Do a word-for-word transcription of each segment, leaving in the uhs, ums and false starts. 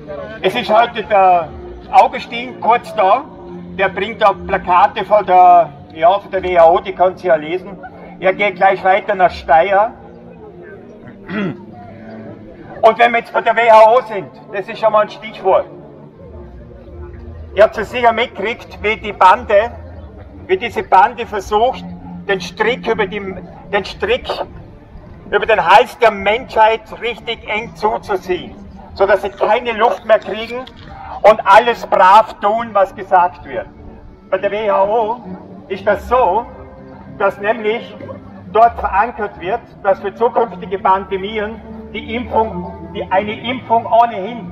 Es ist heute der Augustin kurz da, der bringt da Plakate von der, ja, von der W H O, die kann Sie ja lesen. Er geht gleich weiter nach Steyr. Und wenn wir jetzt bei der W H O sind, das ist schon mal ein Stichwort. Ihr habt es sicher mitgekriegt, wie die Bande, wie diese Bande versucht, den Strick über, die, den Strick über den Hals der Menschheit richtig eng zuzuziehen, sodass sie keine Luft mehr kriegen und alles brav tun, was gesagt wird. Bei der W H O ist das so, dass nämlich dort verankert wird, dass für zukünftige Pandemien die Impfung, die eine Impfung ohnehin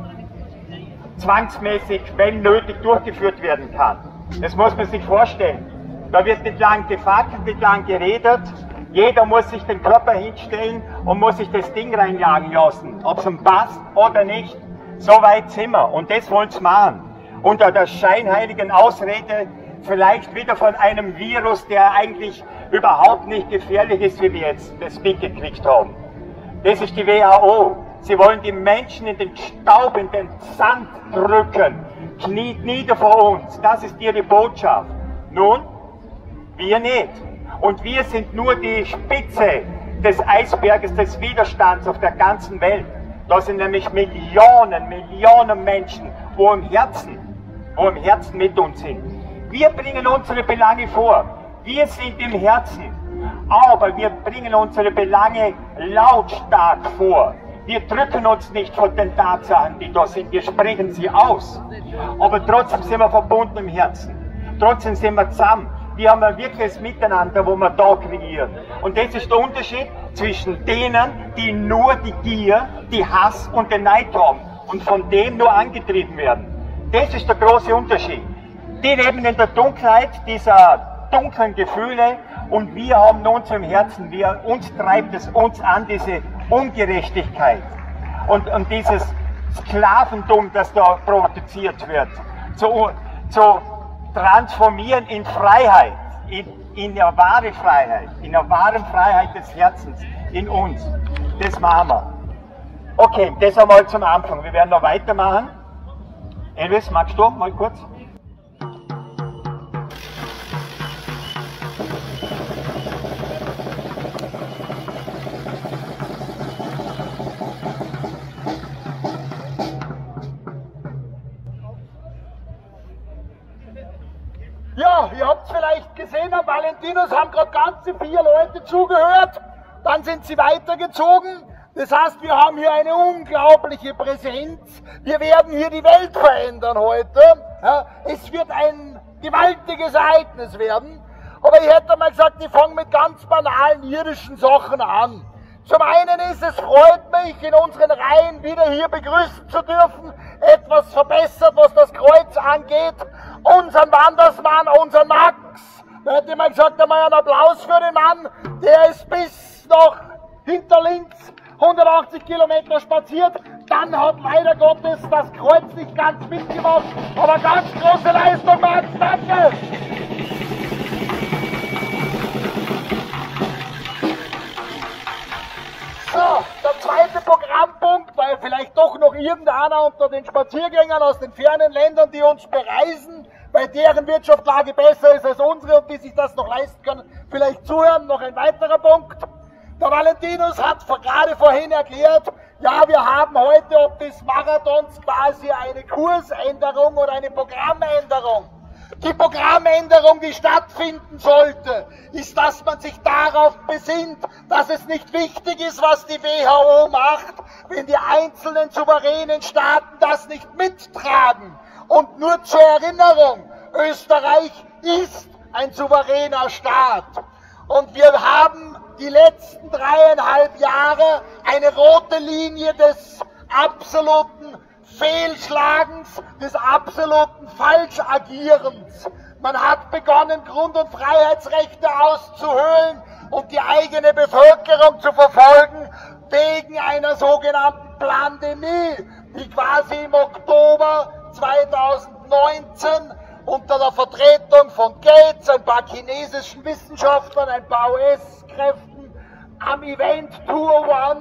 zwangsmäßig, wenn nötig, durchgeführt werden kann. Das muss man sich vorstellen. Da wird nicht lang gefackelt, nicht lang geredet. Jeder muss sich den Körper hinstellen und muss sich das Ding reinjagen lassen, ob es ihm passt oder nicht. So weit sind wir und das wollen sie machen. Unter der scheinheiligen Ausrede, vielleicht wieder von einem Virus, der eigentlich überhaupt nicht gefährlich ist, wie wir jetzt das mitgekriegt haben. Das ist die W H O. Sie wollen die Menschen in den Staub, in den Sand drücken. Kniet nieder vor uns. Das ist ihre Botschaft. Nun, wir nicht. Und wir sind nur die Spitze des Eisberges des Widerstands auf der ganzen Welt. Da sind nämlich Millionen, Millionen Menschen, wo im Herzen, wo im Herzen mit uns sind. Wir bringen unsere Belange vor. Wir sind im Herzen. Aber wir bringen unsere Belange lautstark vor. Wir drücken uns nicht von den Tatsachen, die da sind, wir sprechen sie aus. Aber trotzdem sind wir verbunden im Herzen. Trotzdem sind wir zusammen. Wir haben ein wirkliches Miteinander, wo wir da kreieren. Und das ist der Unterschied zwischen denen, die nur die Gier, die Hass und den Neid haben und von dem nur angetrieben werden. Das ist der große Unterschied. Die leben in der Dunkelheit dieser dunklen Gefühle und wir haben in unserem Herzen, wir, uns treibt es uns an, diese Ungerechtigkeit und, und dieses Sklaventum, das da produziert wird, zu, zu transformieren in Freiheit, in, in eine wahre Freiheit, in eine wahre Freiheit des Herzens in uns. Das machen wir. Okay, das einmal zum Anfang. Wir werden noch weitermachen. Elvis, magst du mal kurz? Ja, ihr habt es vielleicht gesehen, am Valentinus haben gerade ganze vier Leute zugehört, dann sind sie weitergezogen. Das heißt, wir haben hier eine unglaubliche Präsenz. Wir werden hier die Welt verändern heute. Ja, es wird ein gewaltiges Ereignis werden. Aber ich hätte mal gesagt, ich fange mit ganz banalen irdischen Sachen an. Zum einen ist es, freut mich, in unseren Reihen wieder hier begrüßen zu dürfen, etwas verbessert, was das Kreuz angeht, unseren Wandersmann, unseren Max. Da hätte ich mal gesagt, einmal einen Applaus für den Mann, der ist bis noch hinter links hundertachtzig Kilometer spaziert, dann hat leider Gottes das Kreuz nicht ganz mitgemacht, aber ganz große Leistung, Max, danke! So, der zweite Programmpunkt, weil vielleicht doch noch irgendeiner unter den Spaziergängern aus den fernen Ländern, die uns bereisen, weil deren Wirtschaftslage besser ist als unsere und die sich das noch leisten können, vielleicht zuhören, noch ein weiterer Punkt. Der Valentinus hat gerade vorhin erklärt, ja, wir haben heute ob des Marathons quasi eine Kursänderung oder eine Programmänderung. Die Programmänderung, die stattfinden sollte, ist, dass man sich darauf besinnt, dass es nicht wichtig ist, was die W H O macht, wenn die einzelnen souveränen Staaten das nicht mittragen. Und nur zur Erinnerung, Österreich ist ein souveräner Staat. Und wir haben die letzten dreieinhalb Jahre eine rote Linie des absoluten Fehlschlagens, des absoluten Falschagierens. Man hat begonnen, Grund- und Freiheitsrechte auszuhöhlen und die eigene Bevölkerung zu verfolgen wegen einer sogenannten Pandemie, die quasi im Oktober zweitausendneunzehn unter der Vertretung von Gates, ein paar chinesischen Wissenschaftlern, ein paar U S-Kräften am Event Tour One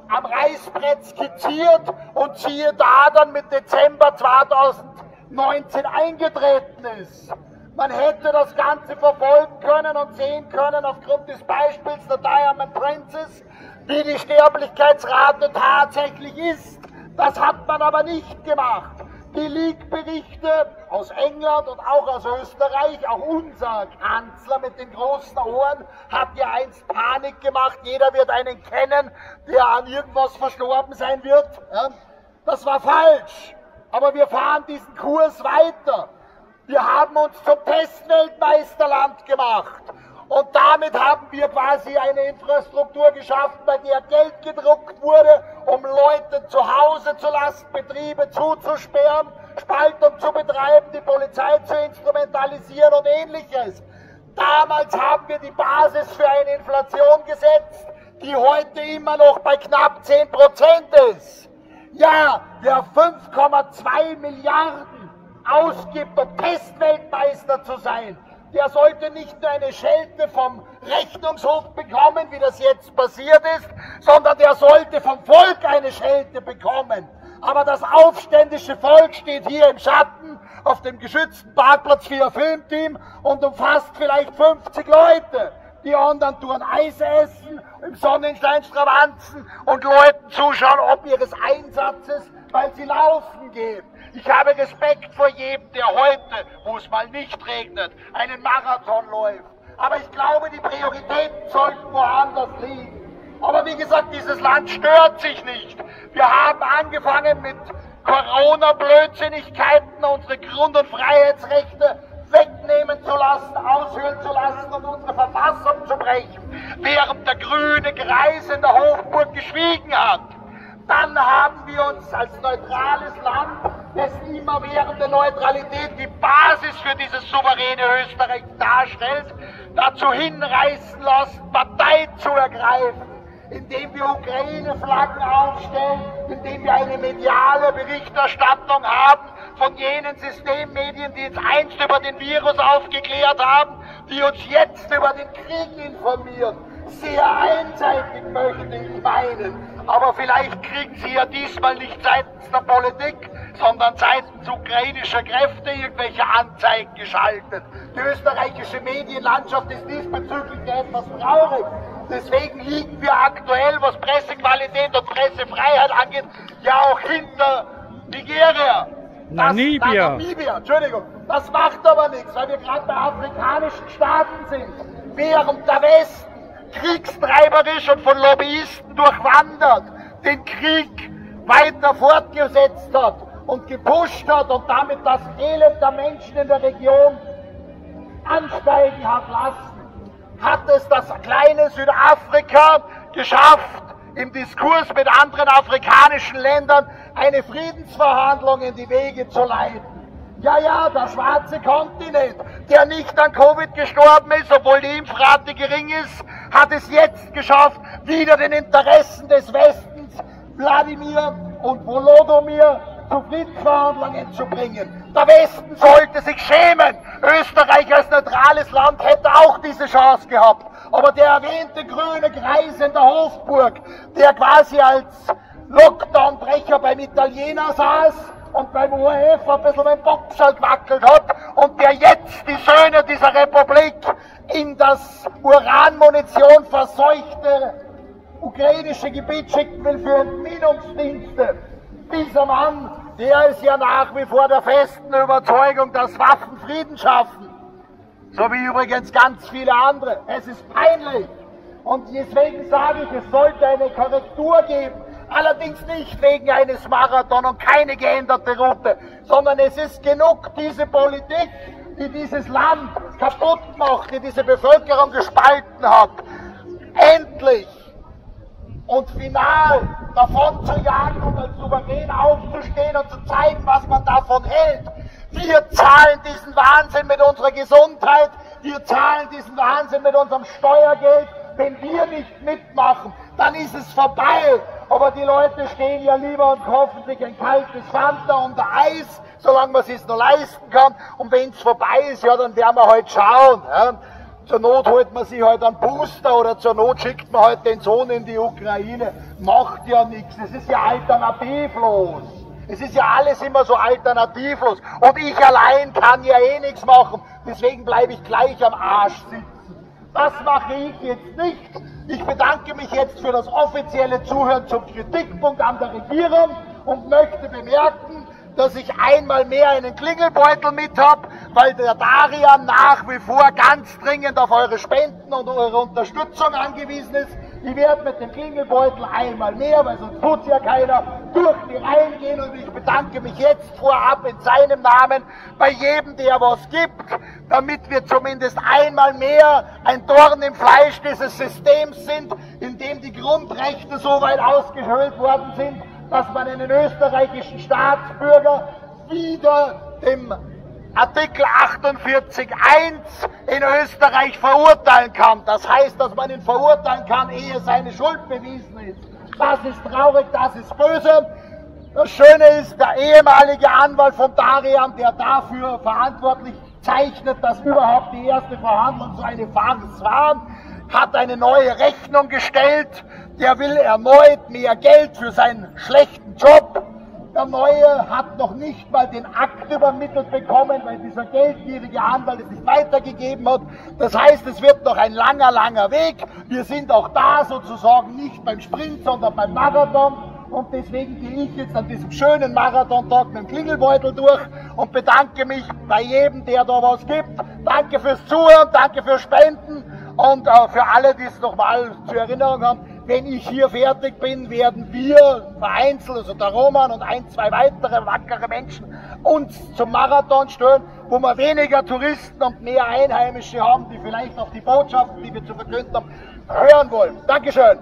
am Reißbrett skizziert und siehe da dann mit Dezember zweitausendneunzehn eingetreten ist. Man hätte das Ganze verfolgen können und sehen können aufgrund des Beispiels der Diamond Princess, wie die Sterblichkeitsrate tatsächlich ist. Das hat man aber nicht gemacht. Die Leak-Berichte aus England und auch aus Österreich, auch unser Kanzler mit den großen Ohren, hat ja einst Panik gemacht. Jeder wird einen kennen, der an irgendwas verstorben sein wird. Ja, das war falsch. Aber wir fahren diesen Kurs weiter. Wir haben uns zum Testweltmeisterland gemacht. Und damit haben wir quasi eine Infrastruktur geschaffen, bei der Geld gedruckt wurde, um Leute zu Hause zu lassen, Betriebe zuzusperren, Spaltung zu betreiben, die Polizei zu instrumentalisieren und Ähnliches. Damals haben wir die Basis für eine Inflation gesetzt, die heute immer noch bei knapp zehn Prozent ist. Ja, wer fünf Komma zwei Milliarden ausgibt, um Testweltmeister zu sein, der sollte nicht nur eine Schelte vom Rechnungshof bekommen, wie das jetzt passiert ist, sondern der sollte vom Volk eine Schelte bekommen. Aber das aufständische Volk steht hier im Schatten auf dem geschützten Parkplatz für ihr Filmteam und umfasst vielleicht fünfzig Leute. Die anderen tun Eis essen, im Sonnenschein stravanzen und Leuten zuschauen, ob ihres Einsatzes, weil sie laufen gehen. Ich habe Respekt vor jedem, der heute, wo es mal nicht regnet, einen Marathon läuft. Aber ich glaube, die Prioritäten sollten woanders liegen. Aber wie gesagt, dieses Land stört sich nicht. Wir haben angefangen mit Corona-Blödsinnigkeiten, unsere Grund- und Freiheitsrechte wegnehmen zu lassen, aushöhlen zu lassen und unsere Verfassung zu brechen, während der grüne Greis in der Hofburg geschwiegen hat. Dann haben wir uns als neutrales Land, dessen immerwährende Neutralität die Basis für dieses souveräne Österreich darstellt, dazu hinreißen lassen, Partei zu ergreifen, indem wir Ukraine-Flaggen aufstellen, indem wir eine mediale Berichterstattung haben von jenen Systemmedien, die uns einst über den Virus aufgeklärt haben, die uns jetzt über den Krieg informieren. Sehr einseitig, möchte ich meinen. Aber vielleicht kriegen sie ja diesmal nicht seitens der Politik, sondern seitens ukrainischer Kräfte irgendwelche Anzeigen geschaltet. Die österreichische Medienlandschaft ist diesbezüglich etwas traurig. Deswegen liegen wir aktuell, was Pressequalität und Pressefreiheit angeht, ja auch hinter Nigeria. Namibia. Namibia, Entschuldigung. Das macht aber nichts, weil wir gerade bei afrikanischen Staaten sind. Während der Westen kriegstreiberisch und von Lobbyisten durchwandert, den Krieg weiter fortgesetzt hat und gepusht hat und damit das Elend der Menschen in der Region ansteigen hat lassen, hat es das kleine Südafrika geschafft, im Diskurs mit anderen afrikanischen Ländern eine Friedensverhandlung in die Wege zu leiten. Ja, ja, der schwarze Kontinent, der nicht an Covid gestorben ist, obwohl die Impfrate gering ist, hat es jetzt geschafft, wieder den Interessen des Westens, Wladimir und Volodymyr, zu Friedensverhandlungen zu bringen. Der Westen sollte sich schämen. Österreich als neutrales Land hätte auch diese Chance gehabt. Aber der erwähnte grüne Greis in der Hofburg, der quasi als Lockdownbrecher beim Italiener saß und beim O R F ein bisschen den Boxer gewackelt hat und der jetzt die Söhne dieser Republik in das Uranmunition verseuchte ukrainische Gebiet schicken will für Entminungsdienste. Dieser Mann, der ist ja nach wie vor der festen Überzeugung, dass Waffen Frieden schaffen. So wie übrigens ganz viele andere. Es ist peinlich. Und deswegen sage ich, es sollte eine Korrektur geben. Allerdings nicht wegen eines Marathon und keine geänderte Route, sondern es ist genug diese Politik, die dieses Land kaputt macht, die diese Bevölkerung gespalten hat, endlich und final davon zu jagen und als souverän aufzustehen und zu zeigen, was man davon hält. Wir zahlen diesen Wahnsinn mit unserer Gesundheit, wir zahlen diesen Wahnsinn mit unserem Steuergeld. Wenn wir nicht mitmachen, dann ist es vorbei. Aber die Leute stehen ja lieber und kaufen sich ein kaltes Fanta unter Eis, solange man es sich noch leisten kann. Und wenn es vorbei ist, ja, dann werden wir halt schauen. Ja. zur Not holt man sich halt einen Booster oder zur Not schickt man halt den Sohn in die Ukraine. Macht ja nichts, es ist ja alternativlos. Es ist ja alles immer so alternativlos. Und ich allein kann ja eh nichts machen, deswegen bleibe ich gleich am Arsch sitzen. Das mache ich jetzt nicht. Ich bedanke mich jetzt für das offizielle Zuhören zum Kritikpunkt an der Regierung und möchte bemerken, dass ich einmal mehr einen Klingelbeutel mit habe, weil der Darian nach wie vor ganz dringend auf eure Spenden und eure Unterstützung angewiesen ist. Ich werde mit dem Klingelbeutel einmal mehr, weil sonst tut's ja keiner, durch die Reihen gehen und ich bedanke mich jetzt vorab in seinem Namen bei jedem, der was gibt, damit wir zumindest einmal mehr ein Dorn im Fleisch dieses Systems sind, in dem die Grundrechte so weit ausgehöhlt worden sind, dass man einen österreichischen Staatsbürger wieder dem Artikel achtundvierzig Absatz eins in Österreich verurteilen kann. Das heißt, dass man ihn verurteilen kann, ehe seine Schuld bewiesen ist. Das ist traurig, das ist böse. Das Schöne ist, der ehemalige Anwalt von Darian, der dafür verantwortlich zeichnet, dass überhaupt die erste Verhandlung so eine Farce war, hat eine neue Rechnung gestellt. Der will erneut mehr Geld für seinen schlechten Job. Der Neue hat noch nicht mal den Akt übermittelt bekommen, weil dieser geldgierige Anwalt es nicht weitergegeben hat. Das heißt, es wird noch ein langer, langer Weg. Wir sind auch da sozusagen nicht beim Sprint, sondern beim Marathon. Und deswegen gehe ich jetzt an diesem schönen Marathontag mit dem Klingelbeutel durch und bedanke mich bei jedem, der da was gibt. Danke fürs Zuhören, danke fürs Spenden und äh, für alle, die es nochmal zur Erinnerung haben. Wenn ich hier fertig bin, werden wir vereinzelt, also der Roman und ein, zwei weitere wackere Menschen, uns zum Marathon stellen, wo wir weniger Touristen und mehr Einheimische haben, die vielleicht auch die Botschaften, die wir zu verkünden haben, hören wollen. Dankeschön.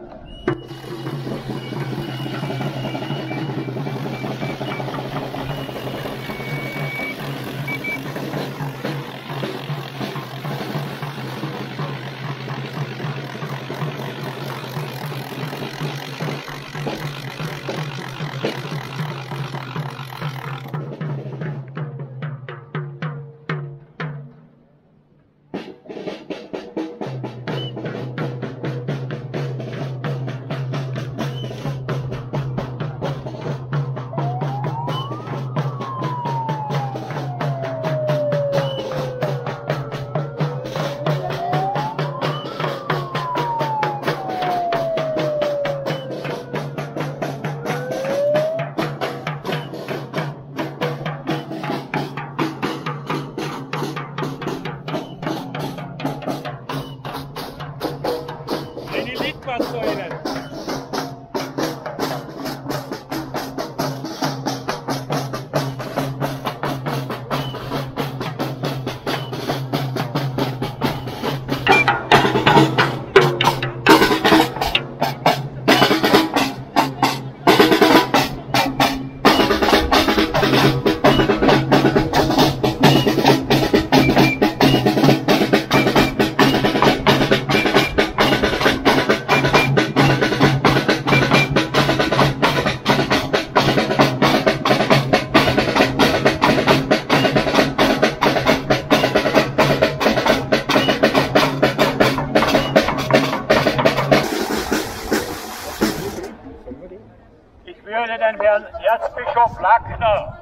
Erzbischof Lackner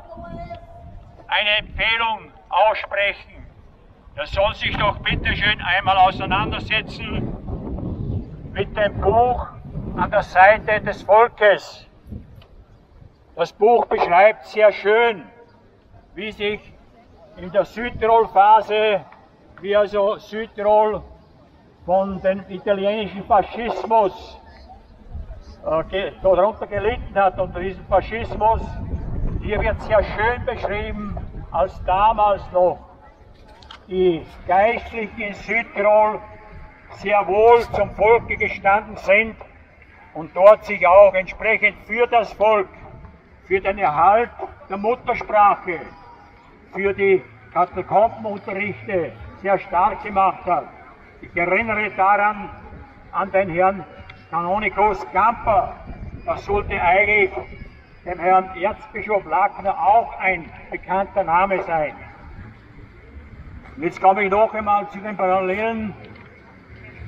eine Empfehlung aussprechen. Er soll sich doch bitte schön einmal auseinandersetzen mit dem Buch An der Seite des Volkes. Das Buch beschreibt sehr schön, wie sich in der Südtirol-Phase, wie also Südtirol von dem italienischen Faschismus darunter gelitten hat, unter diesem Faschismus. Hier wird sehr schön beschrieben, als damals noch die Geistlichen in Südtirol sehr wohl zum Volke gestanden sind und dort sich auch entsprechend für das Volk, für den Erhalt der Muttersprache, für die Katakombenunterrichte sehr stark gemacht hat. Ich erinnere daran an den Herrn Kanonikus Gamper. Das sollte eigentlich dem Herrn Erzbischof Lackner auch ein bekannter Name sein. Und jetzt komme ich noch einmal zu den Parallelen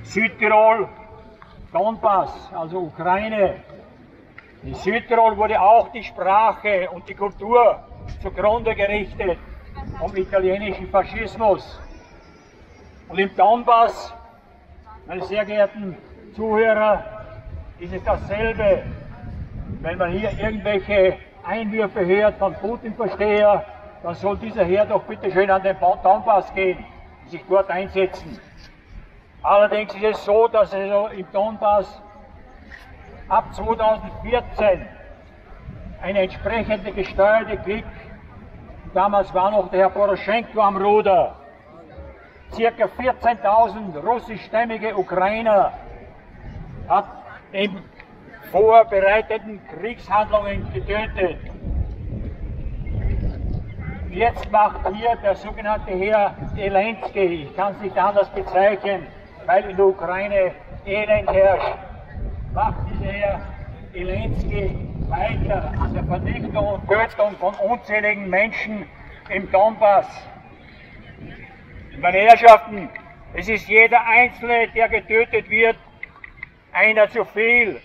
Südtirol, Donbass, also Ukraine. In Südtirol wurde auch die Sprache und die Kultur zugrunde gerichtet vom italienischen Faschismus. Und im Donbass, meine sehr geehrten Zuhörer, ist es dasselbe. Wenn man hier irgendwelche Einwürfe hört von Putin-Versteher, dann soll dieser Herr doch bitte schön an den Donbass gehen und sich dort einsetzen. Allerdings ist es so, dass es im Donbass ab zweitausendvierzehn eine entsprechende gesteuerte Krieg, damals war noch der Herr Poroschenko am Ruder, circa vierzehntausend russischstämmige Ukrainer hat in vorbereiteten Kriegshandlungen getötet. Jetzt macht hier der sogenannte Herr Zelensky, ich kann es nicht anders bezeichnen, weil in der Ukraine Elend herrscht, macht dieser Herr Zelensky weiter an der Vernichtung und Tötung von unzähligen Menschen im Donbass. Meine Herrschaften, es ist jeder Einzelne, der getötet wird, einer zu viel.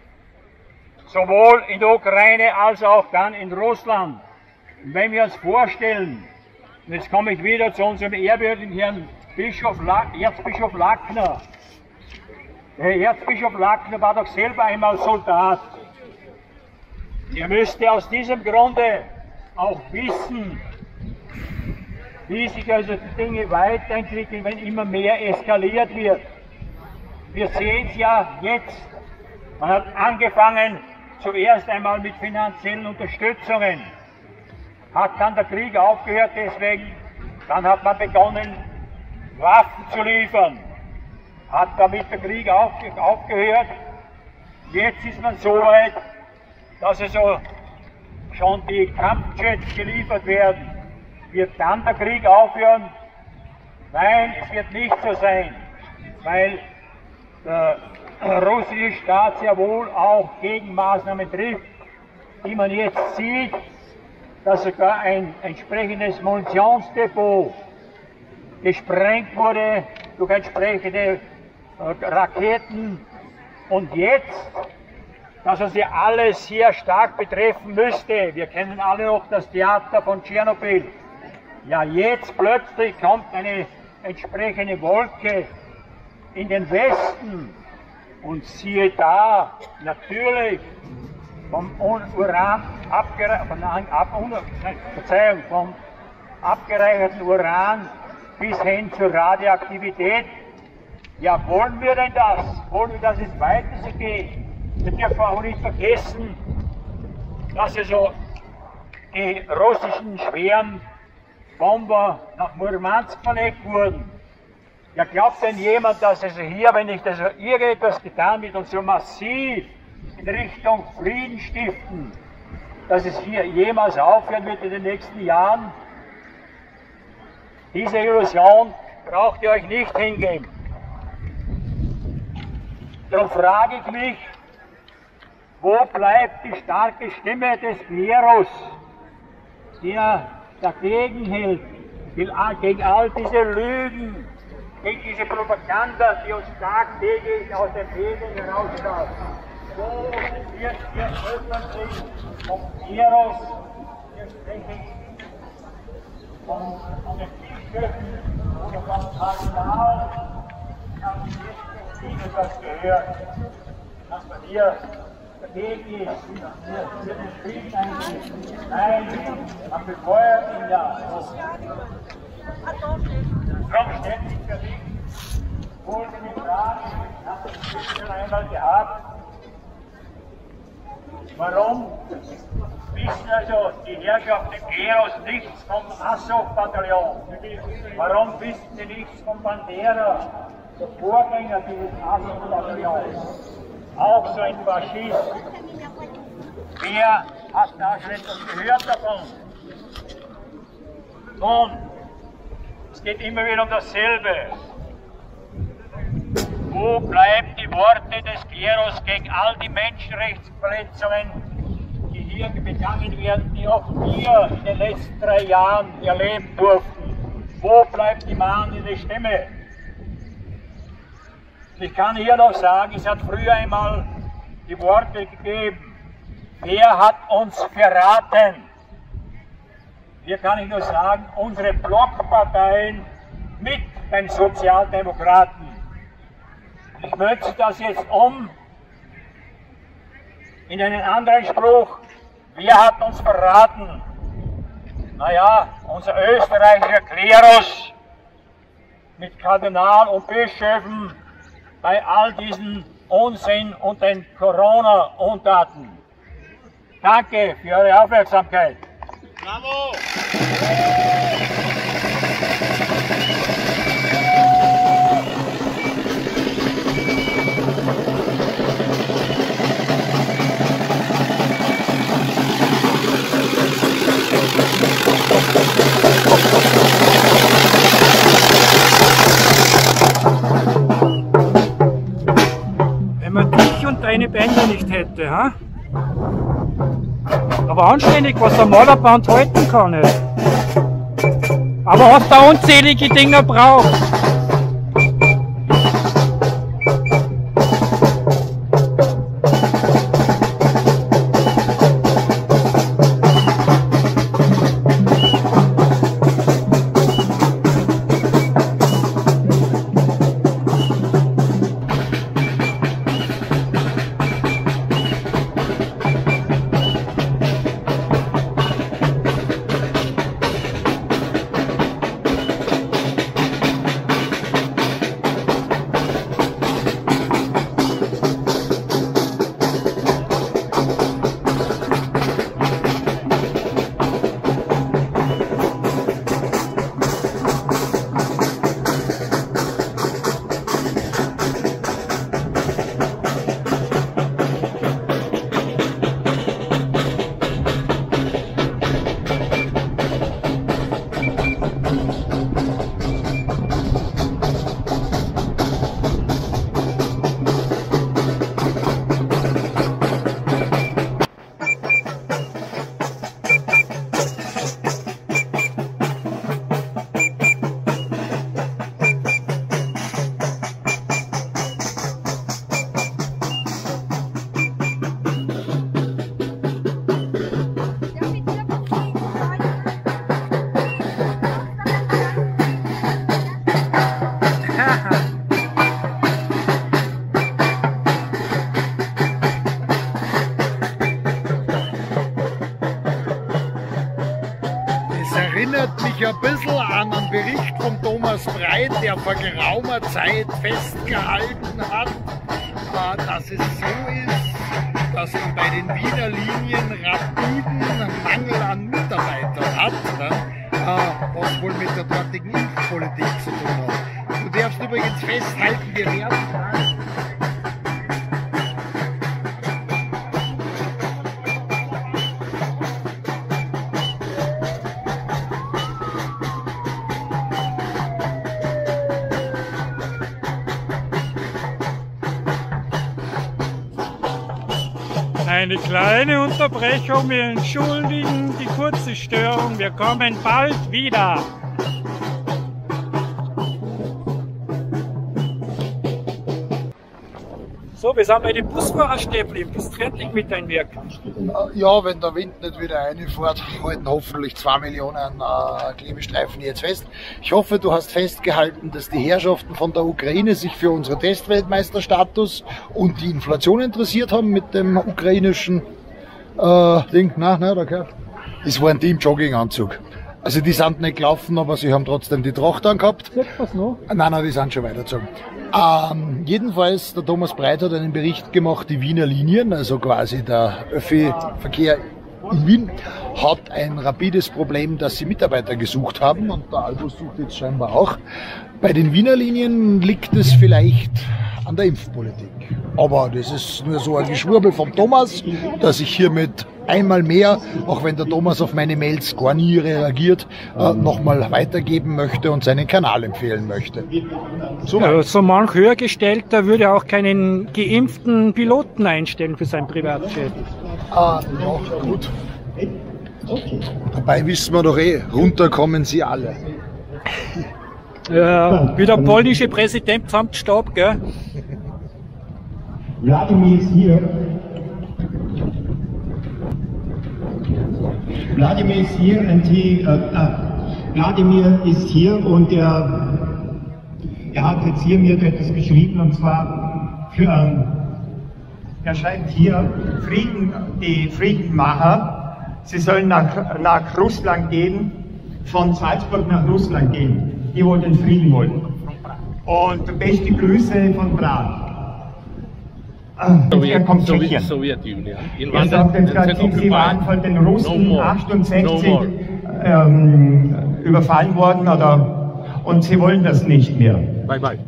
Sowohl in der Ukraine als auch dann in Russland. Und wenn wir uns vorstellen, und jetzt komme ich wieder zu unserem ehrwürdigen Herrn Bischof La- Erzbischof Lackner. Der Herr Erzbischof Lackner war doch selber einmal Soldat. Er müsste aus diesem Grunde auch wissen, wie sich also die Dinge weiterentwickeln, wenn immer mehr eskaliert wird. Wir sehen es ja jetzt. Man hat angefangen zuerst einmal mit finanziellen Unterstützungen, hat dann der Krieg aufgehört deswegen, dann hat man begonnen Waffen zu liefern, hat damit der Krieg auf, aufgehört, jetzt ist man so weit, dass also schon die Kampfjets geliefert werden. Wird dann der Krieg aufhören? Nein, es wird nicht so sein, weil der russische Staat sehr wohl auch Gegenmaßnahmen trifft, die man jetzt sieht, dass sogar ein entsprechendes Munitionsdepot gesprengt wurde durch entsprechende Raketen und jetzt, dass uns ja alles sehr stark betreffen müsste. Wir kennen alle noch das Theater von Tschernobyl. Ja, jetzt plötzlich kommt eine entsprechende Wolke in den Westen und siehe da, natürlich vom Uran abgereicherten, ab, Verzeihung, vom abgereicherten Uran bis hin zur Radioaktivität. Ja, wollen wir denn das? Wollen wir, dass es weiter geht? Wir dürfen auch nicht vergessen, dass also die russischen schweren Bomber nach Murmansk verlegt wurden. Ja, glaubt denn jemand, dass also hier, wenn nicht also irgendetwas getan wird und so massiv in Richtung Frieden stiften, dass es hier jemals aufhören wird in den nächsten Jahren? Diese Illusion braucht ihr euch nicht hingeben. Darum frage ich mich, wo bleibt die starke Stimme des Klerus, der dagegen hält, gegen all diese Lügen, gegen diese Propaganda, die uns tagtäglich aus den Medien herausstaut. So wird hier öffentlich vom Klerus, wir sprechen von, von den Bischöfen oder vom Kardinal, haben wir nicht etwas gehört, dass man hier dagegen ist, für den Frieden eingeht. Nein, man befeuert ihn ja. Darum stellt sich für mich folgende Frage, ich habe das schon einmal gehabt. Warum wissen also die Herrschaft des Klerus nichts vom Azov-Bataillon? Warum wissen sie nichts vom Bandera, der Vorgänger dieses Azov-Bataillons? Auch so ein Faschist. Wer hat da schon etwas gehört davon? Nun, es geht immer wieder um dasselbe. Wo bleiben die Worte des Klerus gegen all die Menschenrechtsverletzungen, die hier begangen werden, die auch wir in den letzten drei Jahren erleben durften? Wo bleibt die mahnende Stimme? Ich kann hier noch sagen, es hat früher einmal die Worte gegeben, wer hat uns verraten? Hier kann ich nur sagen, unsere Blockparteien mit den Sozialdemokraten. Ich münze das jetzt um in einen anderen Spruch. Wer hat uns verraten? Naja, unser österreichischer Klerus mit Kardinal und Bischöfen bei all diesen Unsinn und den Corona-Untaten. Danke für eure Aufmerksamkeit. Bravo! Wenn man dich und deine Bänder nicht hätte, ha? Aber anständig, was ein Malerband halten kann nicht. Aber was da unzählige Dinger braucht. Erinnert mich ein bisschen an einen Bericht von Thomas Breit, der vor geraumer Zeit festgehalten hat, dass es so ist, dass er bei den Wiener Linien rapiden Mangel an Mitarbeitern hat, was wohl mit der dortigen Impfpolitik zu tun hat. Du darfst übrigens festhalten, wir werden Eine kleine Unterbrechung, wir entschuldigen die kurze Störung, wir kommen bald wieder. So, wir sind bei den Busfahrer stehen geblieben. Bist fertig mit deinem Werk? Ja, wenn der Wind nicht wieder reinfährt, halten hoffentlich zwei Millionen äh, Klebestreifen jetzt fest. Ich hoffe, du hast festgehalten, dass die Herrschaften von der Ukraine sich für unseren Testweltmeisterstatus und die Inflation interessiert haben mit dem ukrainischen äh, Ding. Nein, nein, da gehört. Das war ein Team Jogginganzug. Also die sind nicht gelaufen, aber sie haben trotzdem die Tracht angehabt. Sagt was noch? Nein, nein, die sind schon weitergezogen. Ähm, jedenfalls, der Thomas Breit hat einen Bericht gemacht, die Wiener Linien, also quasi der Öffi-Verkehr in Wien, hat ein rapides Problem, dass sie Mitarbeiter gesucht haben und der Albus sucht jetzt scheinbar auch. Bei den Wiener Linien liegt es vielleicht an der Impfpolitik. Aber das ist nur so ein Geschwurbel vom Thomas, dass ich hiermit einmal mehr, auch wenn der Thomas auf meine Mails gar nie reagiert, äh, nochmal weitergeben möchte und seinen Kanal empfehlen möchte. So, ja, so manch Höhergestellter würde auch keinen geimpften Piloten einstellen für sein Privatjet. Ah, ja, gut. Dabei wissen wir doch eh, runterkommen sie alle. Ja, wie der polnische Präsident samt Stab, gell? Wladimir ist hier. Wladimir ist hier und he, äh, äh, Wladimir ist hier und er, er hat jetzt hier mir etwas geschrieben, und zwar für, ähm, er schreibt hier, Frieden, die Friedenmacher, sie sollen nach, nach Russland gehen, von Salzburg nach Russland gehen, die wohl den Frieden wollen. Und beste Grüße von Prag. Er kommt Tschechien. Er sagt jetzt gerade, sie waren von den Russen achtundsechzig ähm, überfallen worden, oder, und sie wollen das nicht mehr. Bye bye.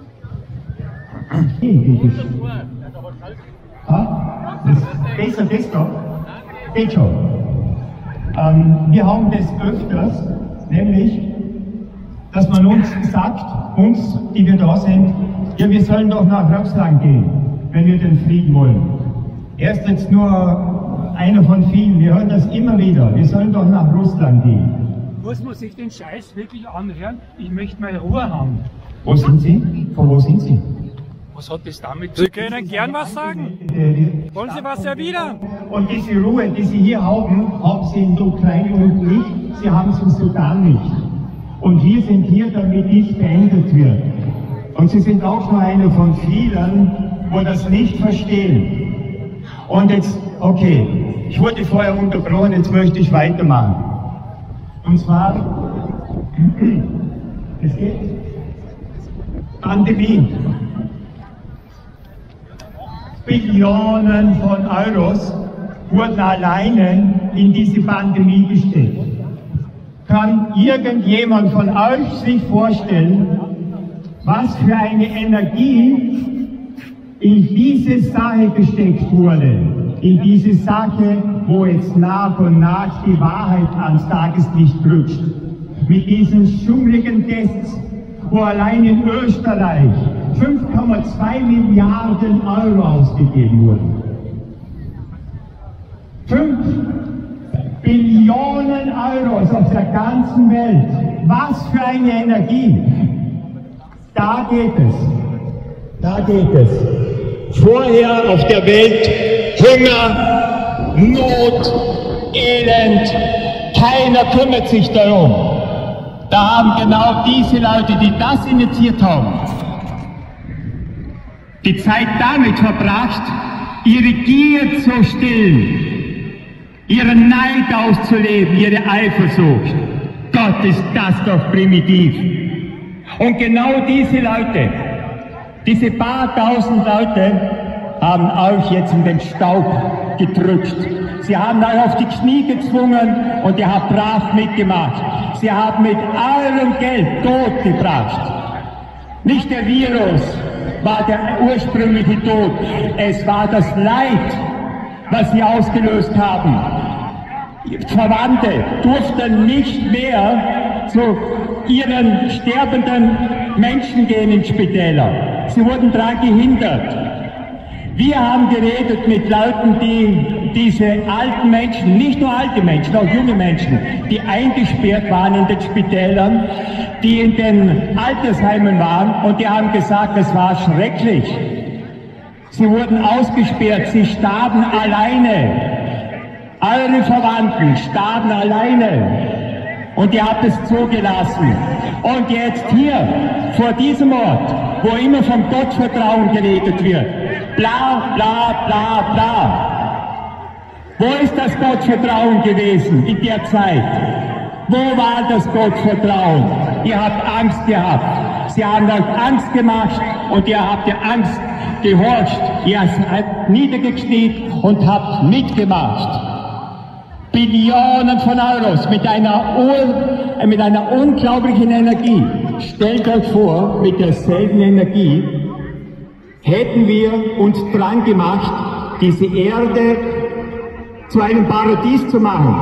Ah, das besser das doch. Geht schon. Ähm, wir haben das öfters, nämlich, dass man uns sagt, uns, die wir da sind, ja, wir sollen doch nach Russland gehen, wenn wir den Frieden wollen. Er ist jetzt nur einer von vielen, wir hören das immer wieder, wir sollen doch nach Russland gehen. Muss man sich den Scheiß wirklich anhören? Ich möchte mal Ruhe haben. Wo sind Sie? Von wo sind Sie? Was hat das damit zu tun? Sie können gern was sagen. Wollen Sie was erwidern? Und diese Ruhe, die Sie hier haben, haben Sie in der Ukraine und nicht, Sie haben es im Sudan nicht. Und wir sind hier, damit dies beendet wird. Und Sie sind auch nur einer von vielen, wo das nicht verstehen. Und jetzt, okay, ich wurde vorher unterbrochen, jetzt möchte ich weitermachen. Und zwar, es geht, Pandemie. Billionen von Euros wurden alleine in diese Pandemie gesteckt. Kann irgendjemand von euch sich vorstellen, was für eine Energie in diese Sache gesteckt wurde? In diese Sache, wo jetzt nach und nach die Wahrheit ans Tageslicht rutscht. Mit diesen schummrigen Tests, wo allein in Österreich fünf Komma zwei Milliarden Euro ausgegeben wurden. fünf Billionen Euro auf der ganzen Welt. Was für eine Energie! Da geht es. Da geht es. Vorher auf der Welt Hunger, Not, Elend. Keiner kümmert sich darum. Da haben genau diese Leute, die das initiiert haben, die Zeit damit verbracht, ihre Gier zu stillen, ihren Neid auszuleben, ihre Eifersucht. Gott, ist das doch primitiv. Und genau diese Leute, diese paar tausend Leute, haben euch jetzt in den Staub gedrückt. Sie haben euch auf die Knie gezwungen und ihr habt brav mitgemacht. Sie haben mit eurem Geld Tod gebracht. Nicht der Virus war der ursprüngliche Tod, es war das Leid, was sie ausgelöst haben. Verwandte durften nicht mehr zu ihren sterbenden Menschen gehen in Spitäler. Sie wurden daran gehindert. Wir haben geredet mit Leuten, die diese alten Menschen, nicht nur alte Menschen, auch junge Menschen, die eingesperrt waren in den Spitälern, die in den Altersheimen waren, und die haben gesagt, es war schrecklich. Sie wurden ausgesperrt, sie starben alleine. Eure Verwandten starben alleine. Und ihr habt es zugelassen. Und jetzt hier, vor diesem Ort, wo immer vom Gottvertrauen geredet wird, bla, bla, bla, bla. Wo ist das Gottvertrauen gewesen in der Zeit? Wo war das Gottvertrauen? Ihr habt Angst gehabt. Sie haben euch Angst gemacht und ihr habt der Angst gehorcht. Ihr seid niedergekniet und habt mitgemacht. Billionen von Euros mit einer, Ur, mit einer unglaublichen Energie. Stellt euch vor, mit derselben Energie hätten wir uns dran gemacht, diese Erde zu einem Paradies zu machen.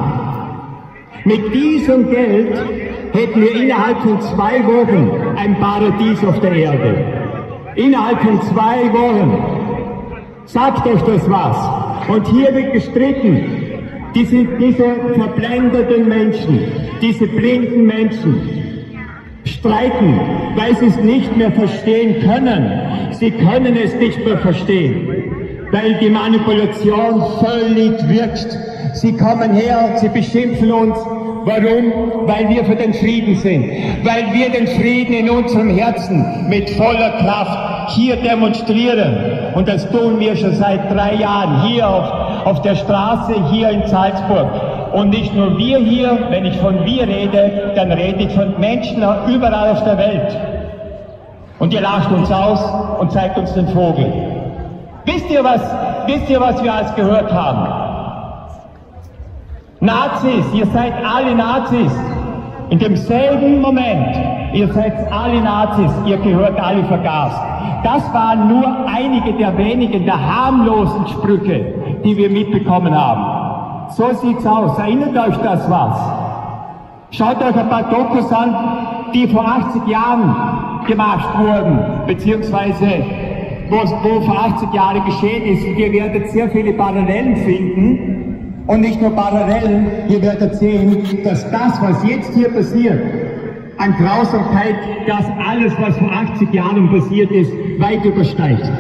Mit diesem Geld hätten wir innerhalb von zwei Wochen ein Paradies auf der Erde. Innerhalb von zwei Wochen. Sagt euch das was. Und hier wird gestritten. Diese, diese verblendeten Menschen, diese blinden Menschen streiten, weil sie es nicht mehr verstehen können. Sie können es nicht mehr verstehen. weil die Manipulation völlig wirkt. Sie kommen her, sie beschimpfen uns. Warum? Weil wir für den Frieden sind. Weil wir den Frieden in unserem Herzen mit voller Kraft hier demonstrieren. Und das tun wir schon seit drei Jahren hier auf, auf der Straße, hier in Salzburg. Und nicht nur wir hier, wenn ich von wir rede, dann rede ich von Menschen überall auf der Welt. Und ihr lacht uns aus und zeigt uns den Vogel. Wisst ihr was, wisst ihr, was wir alles gehört haben? Nazis, ihr seid alle Nazis. In demselben Moment, ihr seid alle Nazis, ihr gehört alle vergast. Das waren nur einige der wenigen, der harmlosen Sprüche, die wir mitbekommen haben. So sieht's aus. Erinnert euch das was? Schaut euch ein paar Dokus an, die vor achtzig Jahren gemacht wurden, beziehungsweise wo, wo vor achtzig Jahren geschehen ist. Und ihr werdet sehr viele Parallelen finden. Und nicht nur Parallelen, ihr werdet sehen, dass das, was jetzt hier passiert, an Grausamkeit, das alles, was vor achtzig Jahren passiert ist, weit übersteigt.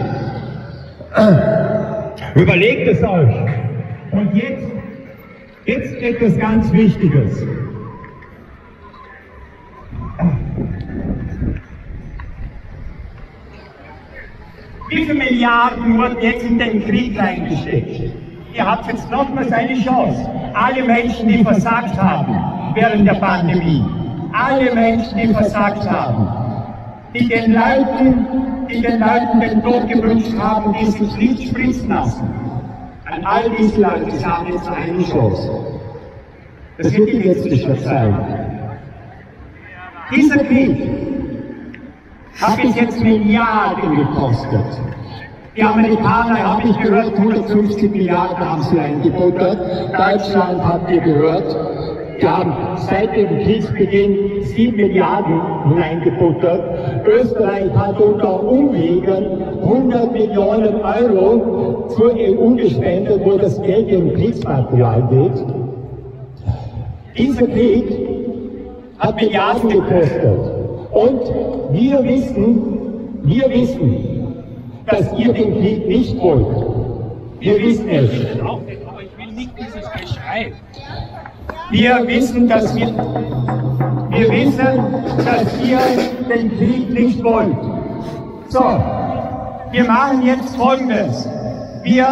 Überlegt es euch. Und jetzt, jetzt etwas ganz Wichtiges. Wie viele Milliarden wurden jetzt in den Krieg reingesteckt? Ihr habt jetzt nochmals eine Chance. Alle Menschen, die versagt haben während der Pandemie, alle Menschen, die versagt haben, die den Leuten, die den Leuten den Tod gewünscht haben, die sich nicht spritzen lassen. An all diese Leute, die haben jetzt eine Chance. Das wird die letzte Chance sein. Dieser Krieg hat bis jetzt Milliarden gekostet. Die Amerikaner, habe ich gehört, hundertfünfzig Milliarden haben sie eingebuttert. Deutschland, habt ihr gehört, die haben seit dem Kriegsbeginn sieben Milliarden hineingebuttert. Österreich hat unter Umwegen hundert Millionen Euro zur E U gespendet, wo das Geld in Kriegsmaterial geht. Dieser Krieg hat Milliarden gekostet. Und wir wissen, wir wissen, dass ihr den Krieg nicht wollt. Wir wissen es. Aber ich will nicht dieses Geschrei. Wir wissen, dass wir, wir wissen, dass ihr den Krieg nicht wollt. So, wir machen jetzt Folgendes. Wir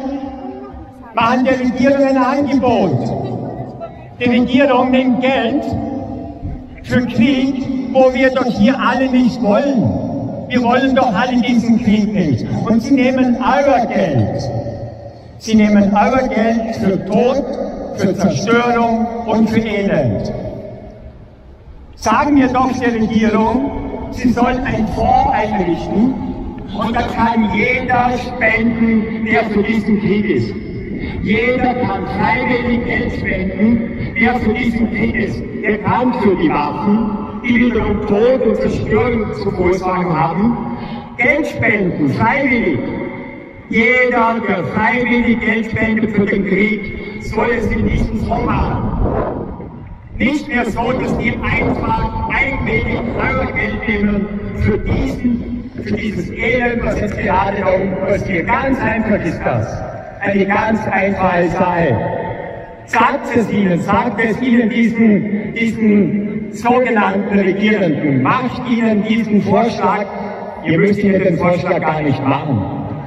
machen der Regierung ein Angebot. Die Regierung nimmt Geld für den Krieg, wo wir doch hier alle nicht wollen. Wir wollen doch alle diesen Krieg nicht. Und sie nehmen euer Geld. Sie nehmen euer Geld für Tod, für Zerstörung und für Elend. Sagen wir doch der Regierung, sie soll einen Fonds einrichten und da kann jeder spenden, der für diesen Krieg ist. Jeder kann freiwillig Geld spenden, der für diesen Krieg ist. Der kann für die Waffen, die wiederum Tod und Zerstörung zu verursachen haben, Geld spenden, freiwillig. Jeder, der freiwillig Geld spendet für den Krieg, soll es in diesem Fonds machen. Nicht mehr so, dass die einfach einwillig euer Geld nehmen für diesen, für dieses Elend, was jetzt gerade da unten passiert. Ganz einfach ist das. Eine ganz einfache Sache. Sagt es ihnen, sagt es ihnen diesen, diesen sogenannten Regierenden, macht ihnen diesen Vorschlag, ihr müsst ihnen den Vorschlag gar nicht machen.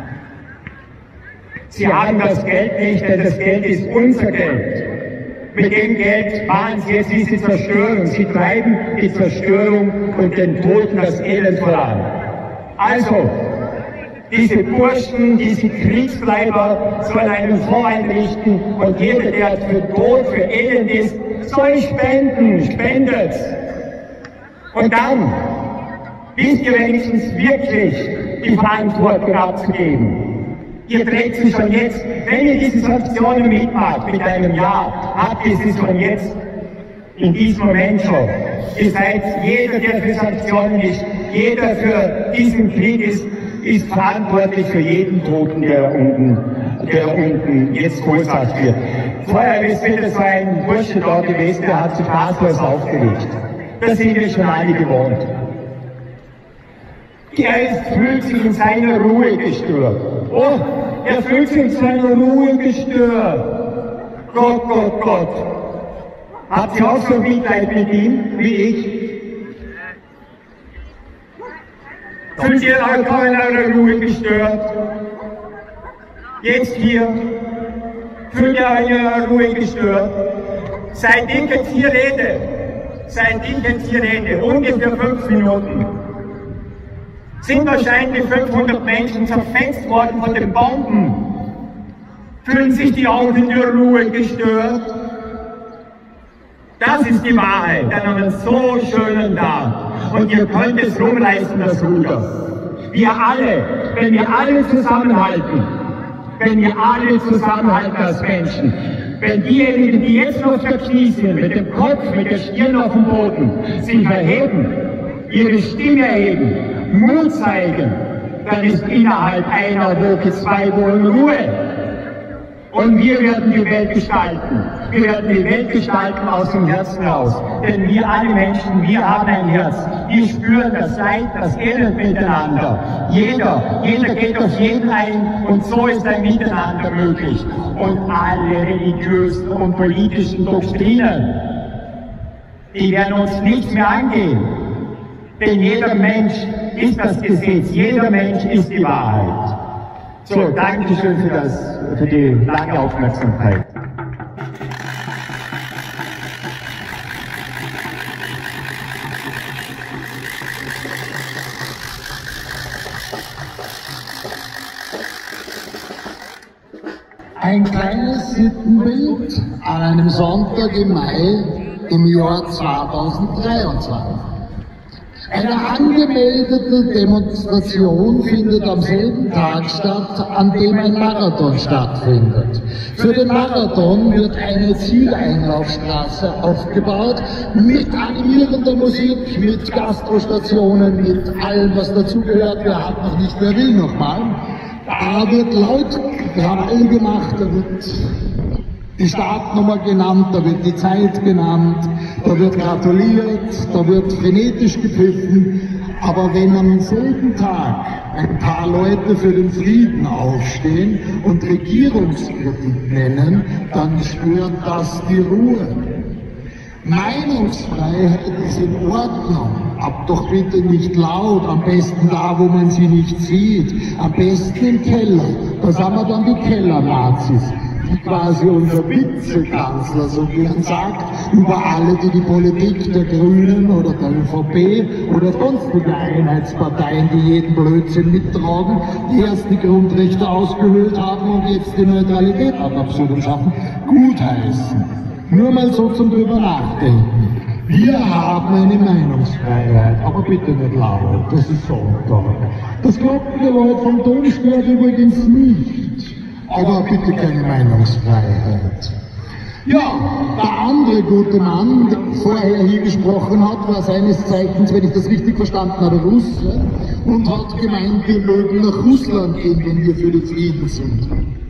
Sie haben das Geld nicht, denn das Geld ist unser Geld. Mit dem Geld machen sie jetzt diese Zerstörung, sie treiben die Zerstörung und den Tod und das Elend voran. Also, diese Burschen, diese Kriegstreiber sollen einen Fonds einrichten und jeder, der für Tod, für Elend ist, soll spenden, spendet. Und dann wisst ihr wenigstens wirklich die Verantwortung abzugeben. Ihr trägt sie schon jetzt, wenn ihr diese Sanktionen mitmacht mit einem Ja, habt ihr sie schon jetzt in diesem Moment schon. Ihr seid jeder, der für Sanktionen ist, jeder für diesen Krieg ist, ist verantwortlich für jeden Toten, der unten, der unten jetzt verursacht wird. Vorher ist wieder so ein Bursche da gewesen, der hat sich maßlos aufgeregt. Das sind wir schon alle gewohnt. Er ist, fühlt sich in seiner Ruhe gestört. Oh, er fühlt sich in seiner Ruhe gestört. Gott, Gott, Gott. Habt ihr auch so Mitleid mit ihm, wie ich? Fühlt ihr euch auch in eurer Ruhe gestört? Jetzt hier, fühlt ihr euch in eurer Ruhe gestört? Seit ich jetzt hier rede, seit ich jetzt hier rede, ungefähr fünf Minuten, sind wahrscheinlich fünfhundert Menschen zerfetzt worden von den Bomben. Fühlen sich die auch in ihrer Ruhe gestört? Das ist die Wahrheit an einem so schönen Tag. Und ihr könnt es rumreißen, das Ruder. Wir alle, wenn wir alle zusammenhalten, wenn wir alle zusammenhalten als Menschen, wenn diejenigen, die jetzt noch auf der Knie sind, mit dem Kopf, mit der Stirn auf dem Boden, sich erheben, ihre Stimme erheben, Mut zeigen, dann ist innerhalb einer Woche, zwei Wochen Ruhe. Und wir werden die Welt gestalten. Wir werden die Welt gestalten aus dem Herzen raus. Denn wir alle Menschen, wir haben ein Herz. Wir spüren das Leid, das Elend miteinander. Jeder, jeder geht auf jeden ein und so ist ein Miteinander möglich. Und alle religiösen und politischen Doktrinen, die werden uns nichts mehr angehen. Denn jeder Mensch ist das Gesetz, jeder Mensch ist die Wahrheit. So, danke schön für, das, für die lange Aufmerksamkeit. Ein kleines Sittenbild an einem Sonntag im Mai im Jahr zweitausenddreiundzwanzig. Eine angemeldete Demonstration findet am selben Tag statt, an dem ein Marathon stattfindet. Für den Marathon wird eine Zieleinlaufstraße aufgebaut, mit animierender Musik, mit Gastrostationen, mit allem, was dazugehört. Wer hat noch nicht, wer will noch mal. Da wird laut Krawall gemacht, da wird die Startnummer genannt, da wird die Zeit genannt, da wird gratuliert, da wird frenetisch gepfiffen. Aber wenn am selben Tag ein paar Leute für den Frieden aufstehen und Regierungskritik nennen, dann stört das die Ruhe. Meinungsfreiheit ist in Ordnung, aber doch bitte nicht laut, am besten da, wo man sie nicht sieht, am besten im Keller. Da sind wir dann die Keller-Nazis, die quasi unser Vizekanzler so gern sagt, über alle, die die Politik der Grünen oder der ÖVP oder sonstige Einheitsparteien, die jeden Blödsinn mittragen, die erst die Grundrechte ausgehöhlt haben und jetzt die Neutralität ad absurdum schaffen, gutheißen. Nur mal so zum drüber nachdenken. Wir haben eine Meinungsfreiheit, aber bitte nicht laut, das ist Sonntag. Das glaubt die Leute vom Domstern übrigens nicht. Aber bitte keine Meinungsfreiheit. Ja, der andere gute Mann, der vorher hier gesprochen hat, war seines Zeichens, wenn ich das richtig verstanden habe, Russe und hat gemeint, wir mögen nach Russland gehen, wenn wir für den Frieden sind.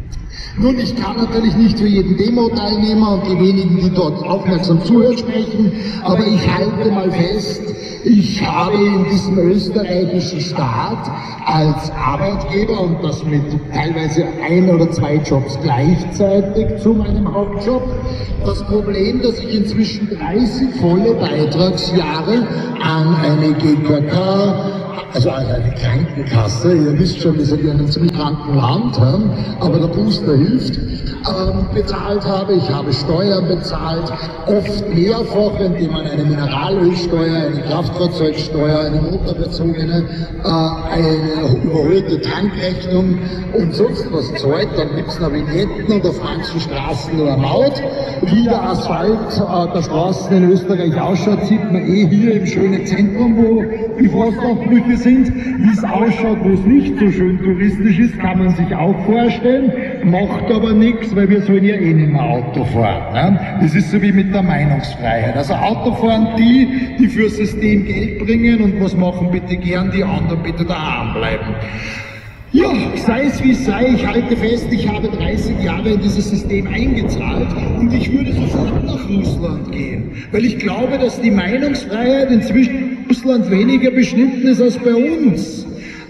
Nun, ich kann natürlich nicht für jeden Demo-Teilnehmer und die wenigen, die dort aufmerksam zuhören, sprechen, aber ich halte mal fest, ich habe in diesem österreichischen Staat als Arbeitgeber und das mit teilweise ein oder zwei Jobs gleichzeitig zu meinem Hauptjob das Problem, dass ich inzwischen dreißig volle Beitragsjahre an eine G K K, also an eine Krankenkasse, ihr wisst schon, wir sind ja in einem ziemlich kranken Land, aber der Booster hilft, ähm, bezahlt habe. Ich habe Steuern bezahlt, oft mehrfach, indem man eine Mineralölsteuer, eine Kraftfahrzeugsteuer, eine motorbezogene, äh, eine überhöhte Tankrechnung und sonst was zahlt. Dann gibt es noch Vignetten und auf manchen Straßen nur eine Maut. Wie der Asphalt äh, der Straßen in Österreich ausschaut, sieht man eh hier im schönen Zentrum, wo die Forstaufbrüche sind. Wie es ausschaut, wo es nicht so schön touristisch ist, kann man sich auch vorstellen, macht aber nichts, weil wir sollen ja eh nicht mehr Auto fahren. Ne? Das ist so wie mit der Meinungsfreiheit. Also Auto fahren die, die fürs System Geld bringen und was machen bitte gern, die anderen bitte daheim bleiben. Ja, sei es wie es sei, ich halte fest, ich habe dreißig Jahre in dieses System eingezahlt und ich würde sofort nach Russland gehen, weil ich glaube, dass die Meinungsfreiheit inzwischen in Russland weniger beschnitten ist als bei uns.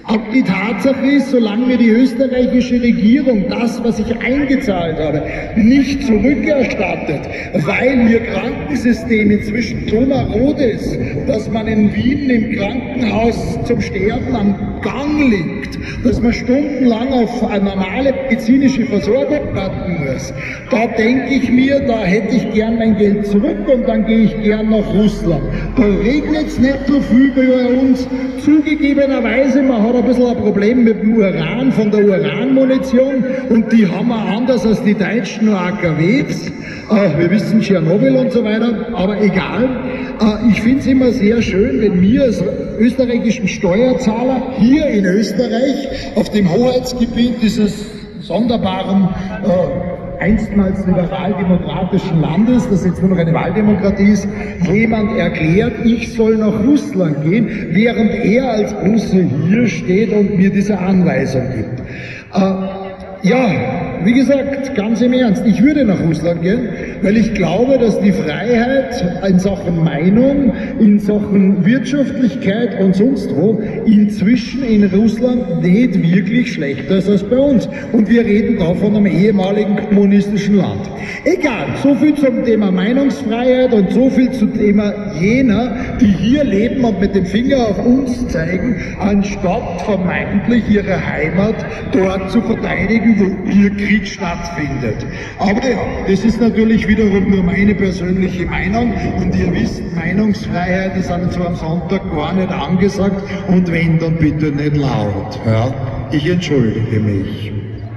Aber die Tatsache ist, solange mir die österreichische Regierung das, was ich eingezahlt habe, nicht zurückerstattet, weil ihr Krankensystem inzwischen so marode ist, dass man in Wien im Krankenhaus zum Sterben am Gang liegt, dass man stundenlang auf eine normale medizinische Versorgung warten muss, da denke ich mir, da hätte ich gern mein Geld zurück und dann gehe ich gern nach Russland. Da regnet es nicht so viel bei uns. Zugegebenerweise, man hat ein bisschen ein Problem mit dem Uran, von der Uranmunition, und die haben wir anders als die Deutschen nur A K Ws. Äh, wir wissen Tschernobyl und so weiter, aber egal. Äh, ich finde es immer sehr schön, wenn wir als österreichischen Steuerzahler hier in Österreich auf dem Hoheitsgebiet dieses sonderbaren äh, einstmals liberal-demokratischen Landes, das jetzt nur noch eine Wahldemokratie ist, jemand erklärt, ich soll nach Russland gehen, während er als Russe hier steht und mir diese Anweisung gibt. Äh, ja, wie gesagt, ganz im Ernst, ich würde nach Russland gehen, weil ich glaube, dass die Freiheit in Sachen Meinung, in Sachen Wirtschaftlichkeit und sonst wo inzwischen in Russland nicht wirklich schlechter ist als bei uns. Und wir reden da von einem ehemaligen kommunistischen Land. Egal, so viel zum Thema Meinungsfreiheit und so viel zum Thema jener, die hier leben und mit dem Finger auf uns zeigen, anstatt vermeintlich ihre Heimat dort zu verteidigen, wo ihr Krieg stattfindet. Aber ja, das ist natürlich wiederum nur meine persönliche Meinung, und ihr wisst, Meinungsfreiheit ist an so einem Sonntag gar nicht angesagt, und wenn, dann bitte nicht laut. Ja? Ich entschuldige mich.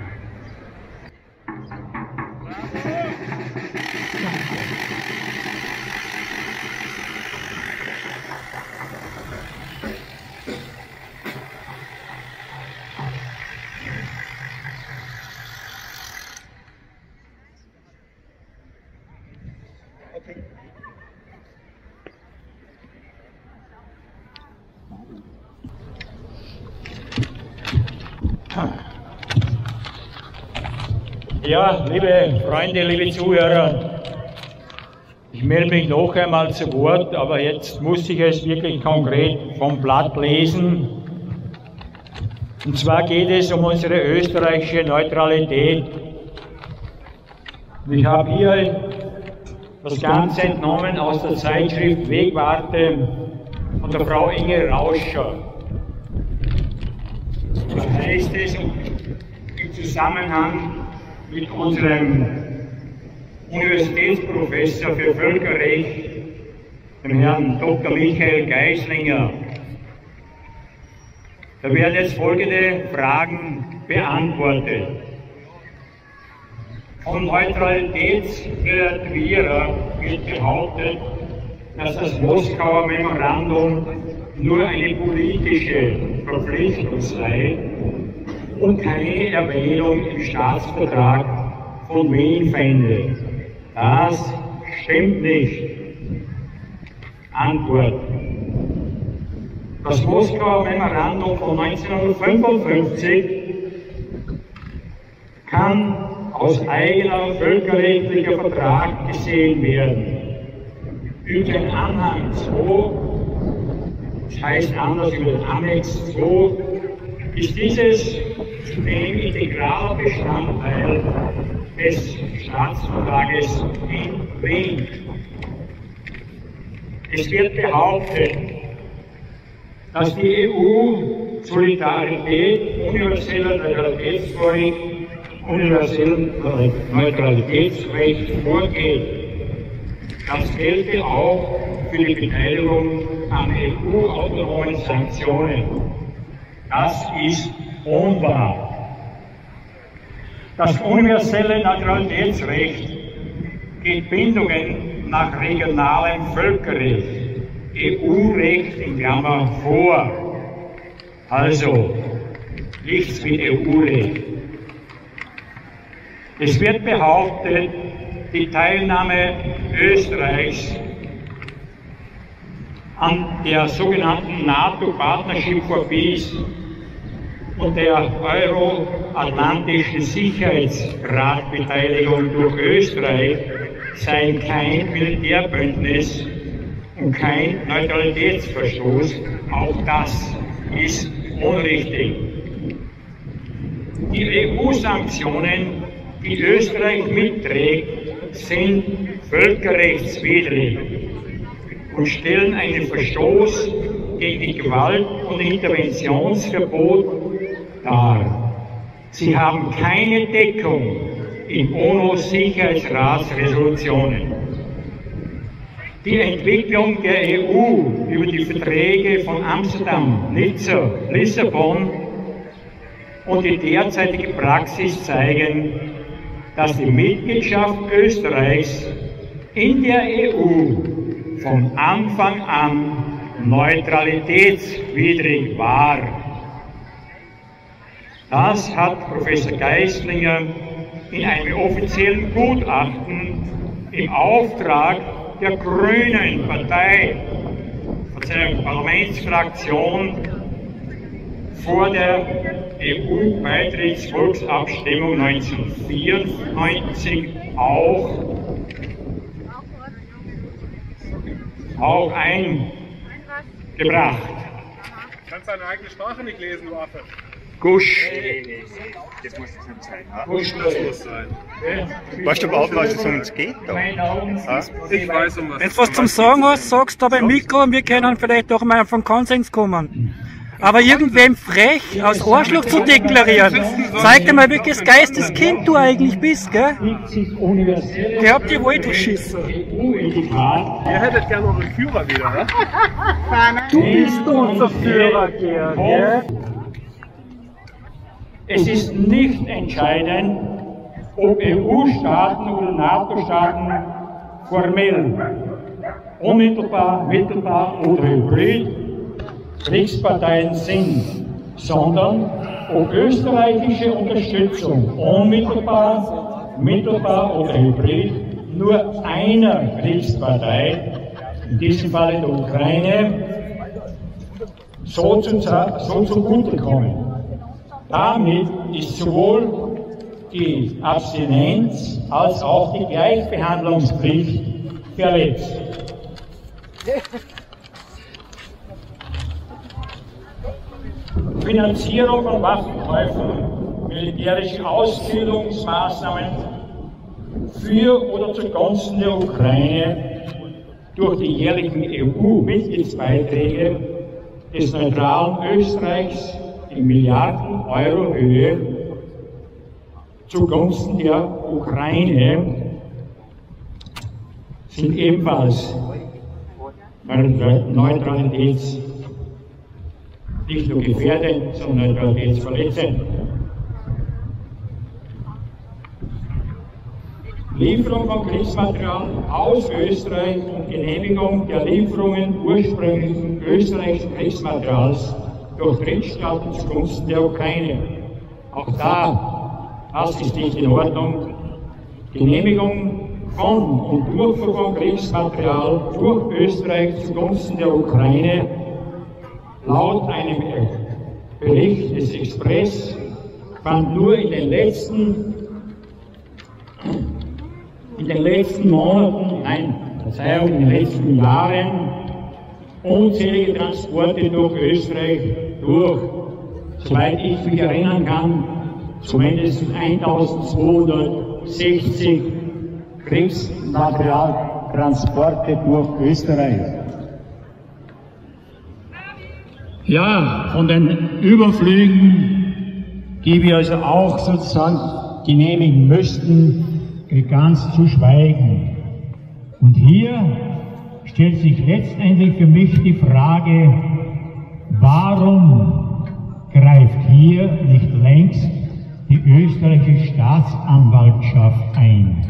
Ja, liebe Freunde, liebe Zuhörer, ich melde mich noch einmal zu Wort, aber jetzt muss ich es wirklich konkret vom Blatt lesen. Und zwar geht es um unsere österreichische Neutralität. Ich habe hier das Ganze entnommen aus der Zeitschrift Wegwarte von der Frau Inge Rauscher. Da heißt es im Zusammenhang mit unserem Universitätsprofessor für Völkerrecht, dem Herrn Doktor Michael Geislinger. Da werden jetzt folgende Fragen beantwortet. Vom Neutralitätsrelativierer wird behauptet, dass das Moskauer Memorandum nur eine politische Verpflichtung sei und keine Erwähnung im Staatsvertrag von Wien fände. Das stimmt nicht. Antwort. Das Moskauer Memorandum von neunzehnhundertfünfundfünfzig kann aus eigener völkerrechtlicher Vertrag gesehen werden. Über den Anhang zwei, das heißt anders über den Annex zwei, ist dieses zudem integraler Bestandteil des Staatsvertrages in Wien. Es wird behauptet, dass die E U Solidarität, universeller Neutralitätsrecht, universellem Neutralitätsrecht vorgeht. Das gelte auch für die Beteiligung an E U-autonomen Sanktionen. Das ist unwahr. Das universelle Neutralitätsrecht geht Bindungen nach regionalem Völkerrecht, E U-Recht in Klammer vor. Also nichts mit E U-Recht. Es wird behauptet, die Teilnahme Österreichs an der sogenannten NATO Partnership for Peace und der Euro-Atlantischen Sicherheitsratbeteiligung durch Österreich sei kein Militärbündnis und kein Neutralitätsverstoß. Auch das ist unrichtig. Die E U-Sanktionen, die Österreich mitträgt, sind völkerrechtswidrig und stellen einen Verstoß gegen die Gewalt- und Interventionsverbot dar. Sie haben keine Deckung in UNO-Sicherheitsratsresolutionen. Die Entwicklung der E U über die Verträge von Amsterdam, Nizza, Lissabon und die derzeitige Praxis zeigen, dass die Mitgliedschaft Österreichs in der E U von Anfang an neutralitätswidrig war. Das hat Professor Geislinger in einem offiziellen Gutachten im Auftrag der Grünen Partei von seiner Parlamentsfraktion vor der E U-Beitrittsvolksabstimmung neunzehnhundertvierundneunzig auch, auch eingebracht. Du kannst deine eigene Sprache nicht lesen, du Affe. Gusch. Jetzt muss es nicht sein. Gusch muss sein. Weißt du überhaupt, was es um uns geht? Da? Ich weiß, um was Wenn du was zum Sagen hast, sagst du beim Mikro und wir können vielleicht auch mal von Konsens kommen. Aber irgendwem frech als Arschloch zu deklarieren, zeigt dir mal, welches Geisteskind du eigentlich bist, gell? Der habt die Wahl, du Schisser. Ihr hättet gerne unseren Führer wieder, ne? Du bist unser Führer, Georg, gell? Es ist nicht entscheidend, ob E U-Staaten oder NATO-Staaten formell, unmittelbar, mittelbar oder hybrid Kriegsparteien sind, sondern ob österreichische Unterstützung unmittelbar, mittelbar oder hybrid nur einer Kriegspartei, in diesem Falle der Ukraine, so, zu, so zugutekommen. Damit ist sowohl die Abstinenz als auch die Gleichbehandlungspflicht verletzt. Finanzierung von Waffenkäufen, militärische Ausbildungsmaßnahmen für oder zugunsten der Ukraine durch die jährlichen E U-Mitgliedsbeiträge des neutralen Österreichs in Milliarden Euro Höhe zugunsten der Ukraine sind ebenfalls Neutralitäts nicht nur gefährdend, sondern neutralitätsverletzend. Lieferung von Kriegsmaterial aus Österreich und Genehmigung der Lieferungen ursprünglichen österreichischen Kriegsmaterials durch Drittstaaten zugunsten der Ukraine. Auch da, das ist nicht in Ordnung. Genehmigung von und Durchfuhr von Kriegsmaterial durch Österreich zugunsten der Ukraine laut einem Bericht des Express fand nur in den letzten, in den letzten Monaten, nein, Verzeihung, in den letzten Jahren unzählige Transporte durch Österreich durch, soweit ich mich erinnern kann, zumindest eintausendzweihundertsechzig Kriegsmaterialtransporte durch Österreich. Ja, von den Überflügen, die wir also auch sozusagen genehmigen müssten, ganz zu schweigen. Und hier stellt sich letztendlich für mich die Frage, warum greift hier nicht längst die österreichische Staatsanwaltschaft ein?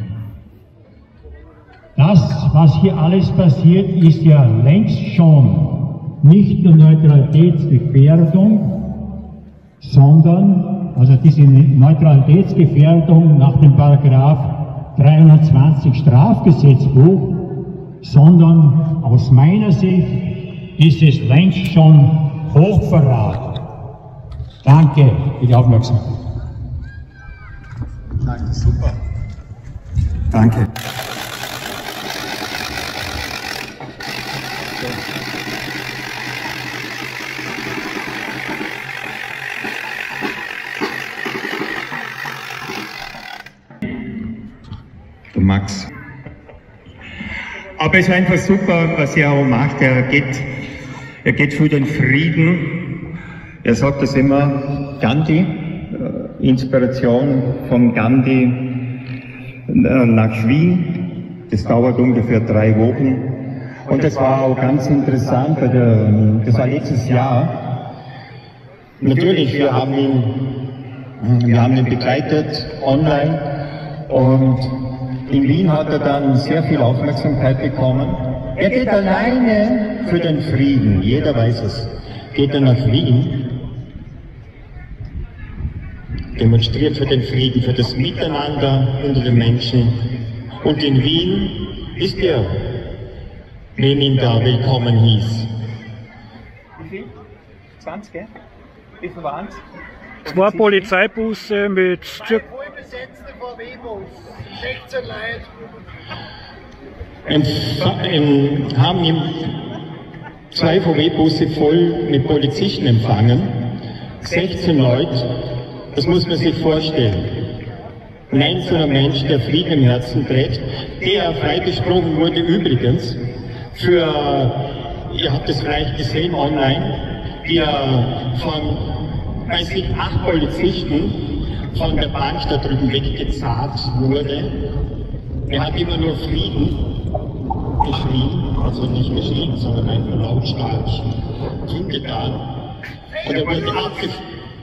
Das, was hier alles passiert, ist ja längst schon nicht nur Neutralitätsgefährdung, sondern, also diese Neutralitätsgefährdung nach dem Paragraph dreihundertzwanzig Strafgesetzbuch, sondern aus meiner Sicht ist es längst schon Hochverrat. Danke für die Aufmerksamkeit. Danke, super. Danke. Max. Aber es ist einfach super, was er auch macht. Er geht, er geht für den Frieden. Er sagt das immer, Gandhi, Inspiration von Gandhi nach Wien. Das dauert ungefähr drei Wochen. Und das war auch ganz interessant, weil der, das war letztes Jahr. Natürlich, wir haben ihn, wir haben ihn begleitet online und in Wien hat er dann sehr viel Aufmerksamkeit bekommen. Er geht alleine für den Frieden, jeder weiß es. Geht er nach Wien, demonstriert für den Frieden, für das Miteinander unter den Menschen. Und in Wien ist er, wem ihn da willkommen hieß. Wie viel? zwanzig, gell? Wie viel waren es? Zwei Polizeibusse mit Zwei vollbesetzte V W-Bus, sechzehn Leute. Empf haben ihm zwei V W-Busse voll mit Polizisten empfangen, sechzehn Leute, das muss man sich vorstellen. Ein einzelner Mensch, der Frieden im Herzen trägt, der freigesprochen wurde übrigens für, ihr habt es vielleicht gesehen online, der von, weiß ich, acht Polizisten von der Bank da drüben weggezahlt wurde. Er hat immer nur Frieden geschrien, also nicht geschrien, sondern einfach lautstark hingetan. Und er wurde abgeführt.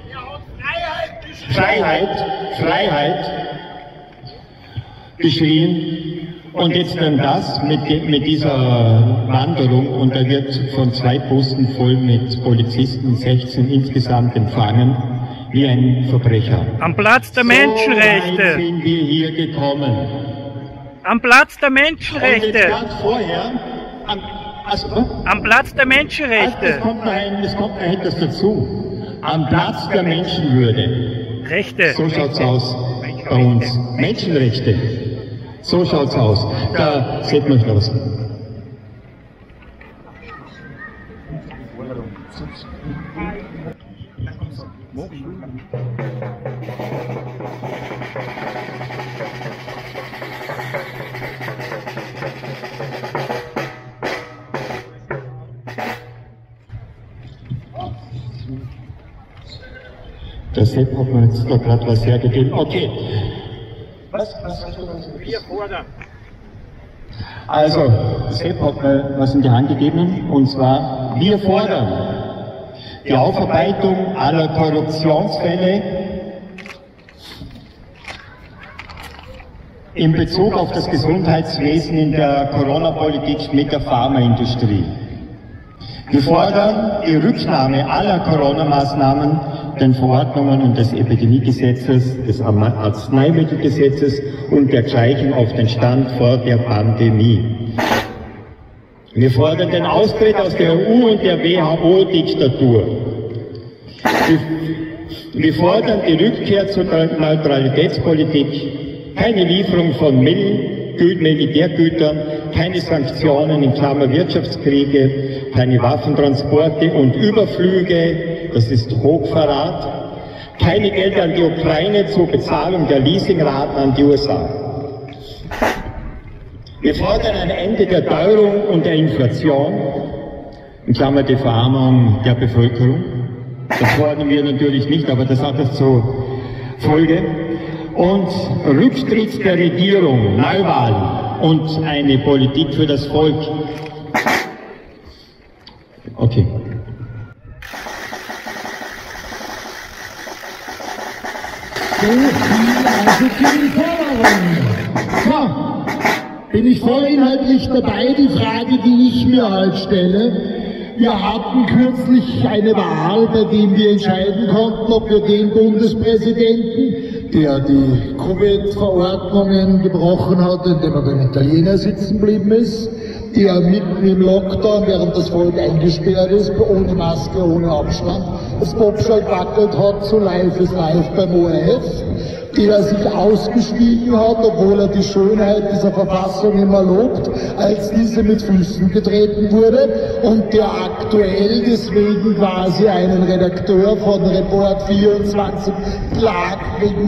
Freiheit, Freiheit geschrien. Und jetzt dann das mit, mit dieser Wanderung, und da wird von zwei Bussen voll mit Polizisten, sechzehn insgesamt empfangen, wie ein Verbrecher. Am Platz der Menschenrechte. So weit sind wir hier gekommen. Am Platz der Und Menschenrechte. jetzt ganz vorher, am, also, Am Platz der also, Menschenrechte. es kommt noch ein, es kommt noch etwas dazu. Am Platz der Menschenwürde. Rechte. So schaut's aus bei uns. Menschenrechte. So schaut's aus. Da seht man euch los. Der Sepp hat mir jetzt da gerade was hergegeben. Okay. Was? Was hast du noch? Wir fordern. Also, Sepp hat mir was in die Hand gegeben, und zwar, wir fordern die Aufarbeitung aller Korruptionsfälle in Bezug auf das Gesundheitswesen in der Corona-Politik mit der Pharmaindustrie. Wir fordern die Rücknahme aller Corona-Maßnahmen, den Verordnungen und des Epidemiegesetzes, des Arzneimittelgesetzes und dergleichen auf den Stand vor der Pandemie. Wir fordern den Austritt aus der E U und der W H O-Diktatur. Wir, wir fordern die Rückkehr zur Neutralitätspolitik, keine Lieferung von Militärgütern, keine Sanktionen in Klammer Wirtschaftskriege, keine Waffentransporte und Überflüge, das ist Hochverrat, keine Gelder an die Ukraine zur Bezahlung der Leasingraten an die U S A. Wir fordern ein Ende der Teuerung und der Inflation, in Klammer die Verarmung der Bevölkerung. Das fordern wir natürlich nicht, aber das hat das zur Folge. Und Rücktritt der Regierung, Neuwahlen und eine Politik für das Volk. Okay. So viel also für die Forderung. So, bin ich vorinhaltlich dabei, die Frage, die ich mir halt stelle. Wir hatten kürzlich eine Wahl, bei der wir entscheiden konnten, ob wir den Bundespräsidenten, der die Covid-Verordnungen gebrochen hat, indem er beim Italiener sitzen geblieben ist, der mitten im Lockdown, während das Volk eingesperrt ist, ohne Maske, ohne Abstand, das Bobschalt wackelt hat, so live ist live beim O R F. der sich ausgestiegen hat, obwohl er die Schönheit dieser Verfassung immer lobt, als diese mit Füßen getreten wurde und der aktuell deswegen quasi einen Redakteur von Report vierundzwanzig klagt wegen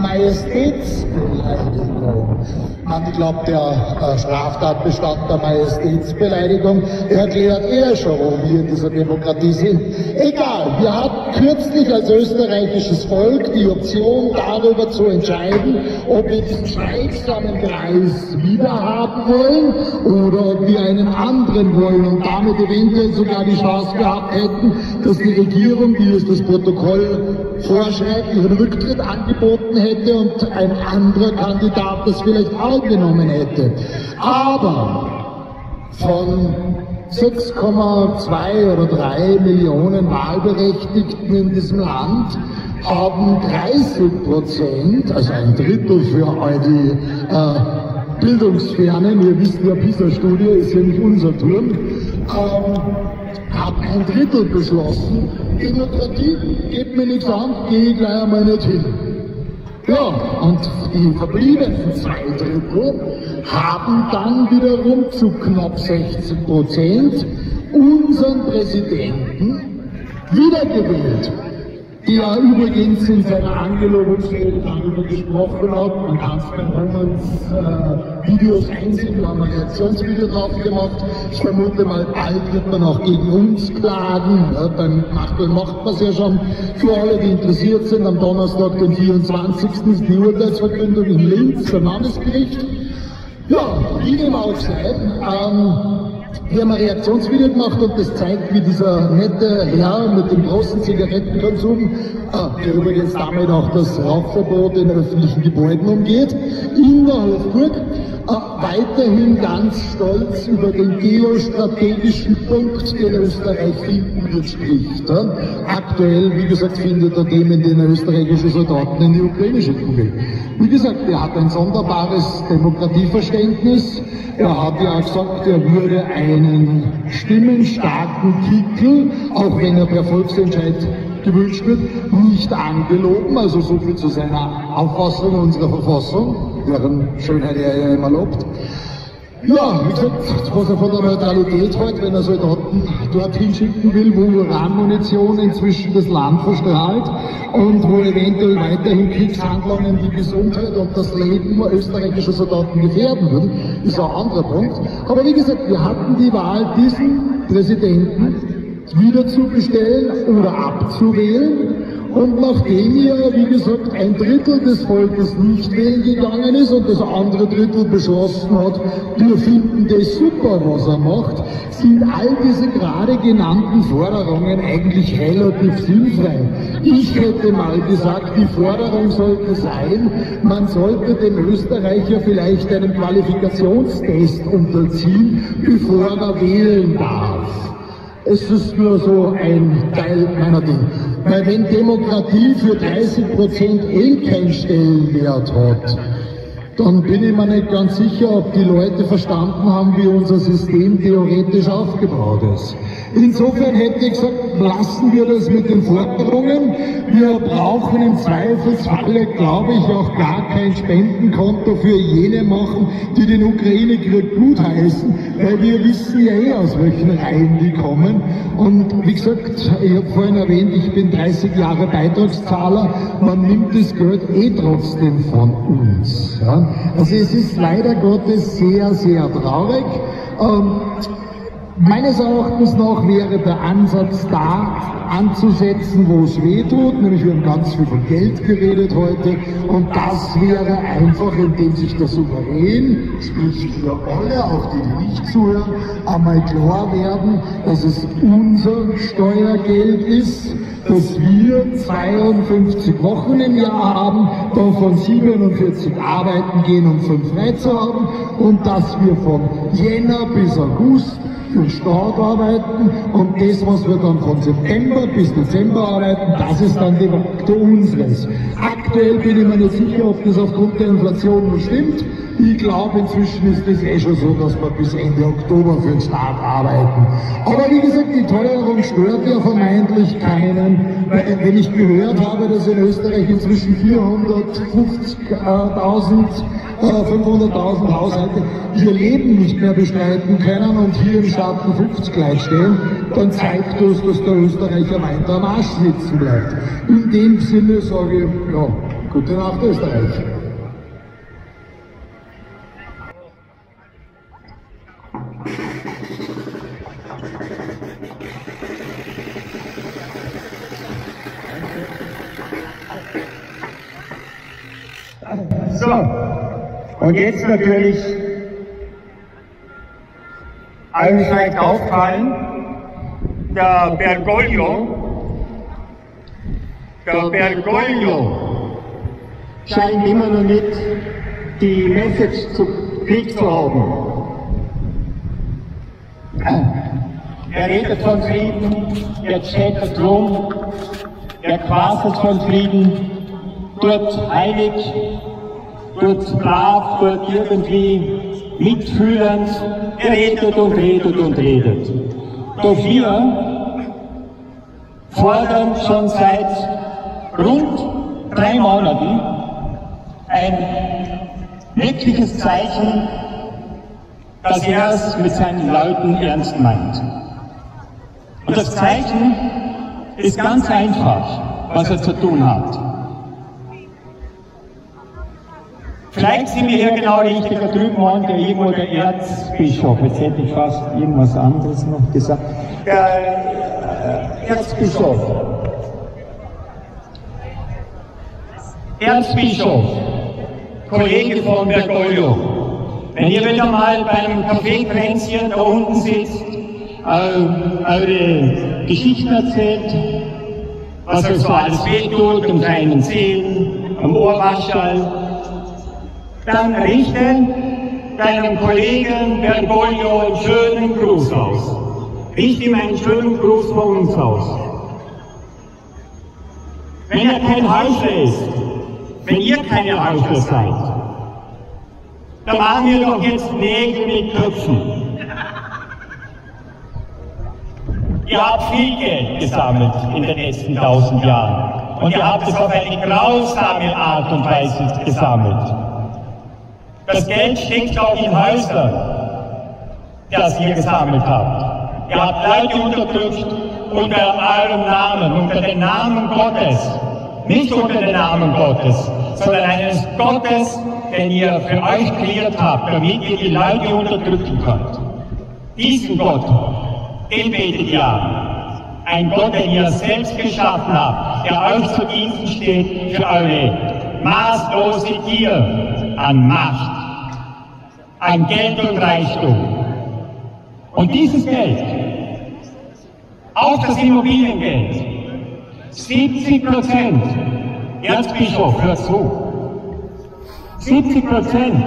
Majestätsbeleidigung. Man, ich glaube, der äh, Straftatbestand der Majestätsbeleidigung erklärt eher schon, wo wir in dieser Demokratie sind. Egal, wir hatten kürzlich als österreichisches Volk die Option, darüber zu entscheiden, ob wir diesen schweigsamen Kreis wieder haben wollen oder ob wir einen anderen wollen und damit eventuell sogar die Chance gehabt hätten, dass die Regierung, wie es das Protokoll vorschreibt, ihren Rücktritt angeboten hätte und ein anderer Kandidat das vielleicht auch genommen hätte. Aber von sechs Komma zwei oder drei Millionen Wahlberechtigten in diesem Land haben dreißig Prozent, also ein Drittel für all die äh, Bildungsfernen, ihr wisst ja, PISA-Studie ist ja nicht unser Turm, ähm, haben ein Drittel beschlossen, Demokratie geht mir nichts an, gehe ich gleich einmal nicht hin. Ja, und die verbliebenen zwei Drittel haben dann wiederum zu knapp sechzig Prozent unseren Präsidenten wiedergewählt, der übrigens in seiner Angelobungsrede darüber gesprochen hat, man kann es bei Romans äh, Videos einsehen, wir haben ein Reaktionsvideo drauf gemacht, ich vermute mal, bald wird man auch gegen uns klagen, ja, dann macht, dann macht man es ja schon, für alle, die interessiert sind, am Donnerstag, den vierundzwanzigsten ist die Urteilsverkündung in Linz, beim Landesgericht. Ja, wie dem auch sei, ähm, wir haben ein Reaktionsvideo gemacht und das zeigt, wie dieser nette Herr mit dem großen Zigarettenkonsum, ah, der übrigens damit auch das Rauchverbot in öffentlichen Gebäuden umgeht, in der Hofburg äh, weiterhin ganz stolz über den geostrategischen Punkt, den Österreich finden wird, spricht. Ja? Aktuell, wie gesagt, findet er dem, in den österreichische Soldaten in die Ukraine schicken will. Wie gesagt, er hat ein sonderbares Demokratieverständnis. Er hat ja gesagt, er würde einen stimmenstarken Titel, auch wenn er per Volksentscheid gewünscht wird, nicht angeloben, also so viel zu seiner Auffassung unserer Verfassung, deren Schönheit er ja immer lobt. Ja, wie gesagt, was er von der Neutralität hält, wenn er Soldaten dorthin schicken will, wo Uranmunition inzwischen das Land verstrahlt und wo eventuell weiterhin Kriegshandlungen die Gesundheit und das Leben österreichischer Soldaten gefährden würden, ist ein anderer Punkt. Aber wie gesagt, wir hatten die Wahl, diesen Präsidenten wieder zu bestellen oder abzuwählen. Und nachdem ja, wie gesagt, ein Drittel des Volkes nicht wählen gegangen ist und das andere Drittel beschlossen hat, wir finden das super, was er macht, sind all diese gerade genannten Forderungen eigentlich relativ sinnfrei. Ich hätte mal gesagt, die Forderung sollte sein, man sollte dem Österreicher vielleicht einen Qualifikationstest unterziehen, bevor er wählen darf. Es ist nur so ein Teil meiner Dinge. Weil wenn Demokratie für dreißig Prozent eh keinen Stellenwert hat, dann bin ich mir nicht ganz sicher, ob die Leute verstanden haben, wie unser System theoretisch aufgebaut ist. Insofern hätte ich gesagt, lassen wir das mit den Forderungen. Wir brauchen im Zweifelsfalle, glaube ich, auch gar kein Spendenkonto für jene machen, die den Ukraine-Krieg gutheißen, weil wir wissen ja eh, aus welchen Reihen die kommen. Und wie gesagt, ich habe vorhin erwähnt, ich bin dreißig Jahre Beitragszahler, man nimmt das Geld eh trotzdem von uns. Ja? Also es ist leider Gottes sehr, sehr traurig. Ähm, Meines Erachtens nach wäre der Ansatz da, anzusetzen, wo es weh tut, nämlich wir haben ganz viel von Geld geredet heute, und das wäre einfach, indem sich der Souverän, sprich für alle, auch die, die nicht zuhören, einmal klar werden, dass es unser Steuergeld ist, dass wir zweiundfünfzig Wochen im Jahr haben, davon siebenundvierzig arbeiten gehen, um fünf frei zu haben, und dass wir von Jänner bis August für den Staat arbeiten, und das, was wir dann von September bis Dezember arbeiten, das ist dann de facto unseres. Aktuell bin ich mir nicht sicher, ob das aufgrund der Inflation noch stimmt. Ich glaube, inzwischen ist es eh schon so, dass wir bis Ende Oktober für den Start arbeiten. Aber wie gesagt, die Teuerung stört ja vermeintlich keinen, weil wenn ich gehört habe, dass in Österreich inzwischen vierhundertfünfzigtausend, fünfhunderttausend Haushalte ihr Leben nicht mehr bestreiten können und hier im Schatten fünfzig gleich stehen, dann zeigt das, dass der Österreicher meint, am Arsch sitzen bleibt. In dem Sinne sage ich, ja, gute Nacht Österreich. So, und jetzt natürlich, allen vielleicht auffallen, der Bergoglio, der Bergoglio scheint immer noch nicht die Message zu Krieg zu haben. Er redet von Frieden, jetzt steht er drum, er quasselt von Frieden, tut heilig, tut brav, tut irgendwie mitfühlend, er redet und redet und redet. Doch wir fordern schon seit rund drei Monaten ein wirkliches Zeichen, dass er es mit seinen Leuten ernst meint. Und das Zeichen ist ganz einfach, was er zu tun hat. Vielleicht sind wir hier genau richtig, da drüben waren der irgendwo der Erzbischof, jetzt hätte ich fast irgendwas anderes noch gesagt. Der Erzbischof. Erzbischof, Kollege von Bergoglio, wenn ihr wieder mal bei einem Kaffeekränzchen da unten sitzt, äh, eure Geschichten erzählt, was euch so alles wehtut, um deinen Seelen, am Ohrwaschall, dann richte deinem Kollegen Bergoglio einen schönen Gruß aus. Richte ihm einen schönen Gruß von uns aus. Wenn er kein Heuchler ist, wenn ihr keine Heuchler seid, dann machen wir doch jetzt Nägel mit Köpfen. Ihr habt viel Geld gesammelt in den letzten tausend Jahren. Und ihr habt es auf eine grausame Art und Weise gesammelt. Das Geld steckt auch in Häusern, das ihr gesammelt habt. Ihr habt Leute unterdrückt unter eurem Namen, unter den Namen Gottes. Nicht unter den Namen Gottes, sondern eines Gottes, den ihr für euch kreiert habt, damit ihr die Leute unterdrücken könnt. Diesen Gott, den betet ihr an. Ein Gott, den ihr selbst geschaffen habt, der euch zu Diensten steht für eure maßlose Gier an Macht, an Geld und Reichtum. Und dieses Geld, auch das Immobiliengeld, siebzig Prozent, Erzbischof, hört zu, siebzig Prozent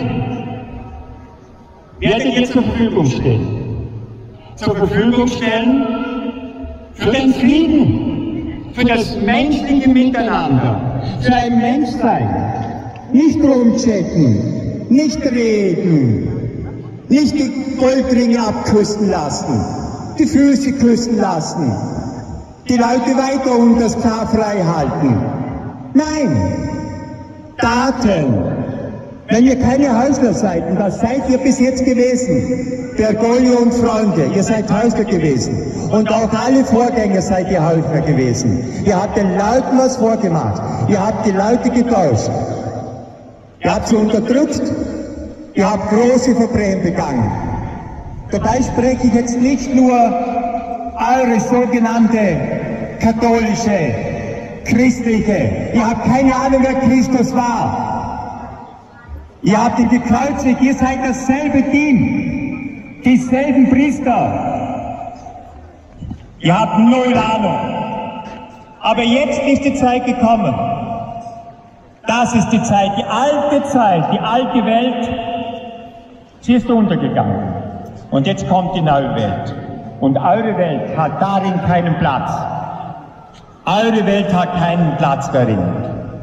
werdet ihr zur Verfügung stellen. Zur Verfügung stellen für den Frieden, für das menschliche Miteinander, für ein Menschsein. Nicht rumchecken, nicht reden, nicht die Goldringe abküssen lassen, die Füße küssen lassen, die Leute weiter unter sklavfrei halten. Nein, Taten. Wenn ihr keine Häusler seid, und das seid ihr bis jetzt gewesen, Bergoglio und Freunde, ihr seid Häusler gewesen. Und auch alle Vorgänger seid ihr Häusler gewesen. Ihr habt den Leuten was vorgemacht. Ihr habt die Leute getäuscht. Ihr habt sie unterdrückt, ihr habt große Verbrechen begangen. Dabei spreche ich jetzt nicht nur eure sogenannte katholische, christliche. Ihr habt keine Ahnung, wer Christus war. Ihr habt ihn gekreuzigt, ihr seid dasselbe Team, dieselben Priester. Ihr habt null Ahnung. Aber jetzt ist die Zeit gekommen. Das ist die Zeit, die alte Zeit, die alte Welt, sie ist untergegangen. Und jetzt kommt die neue Welt. Und eure Welt hat darin keinen Platz. Eure Welt hat keinen Platz darin.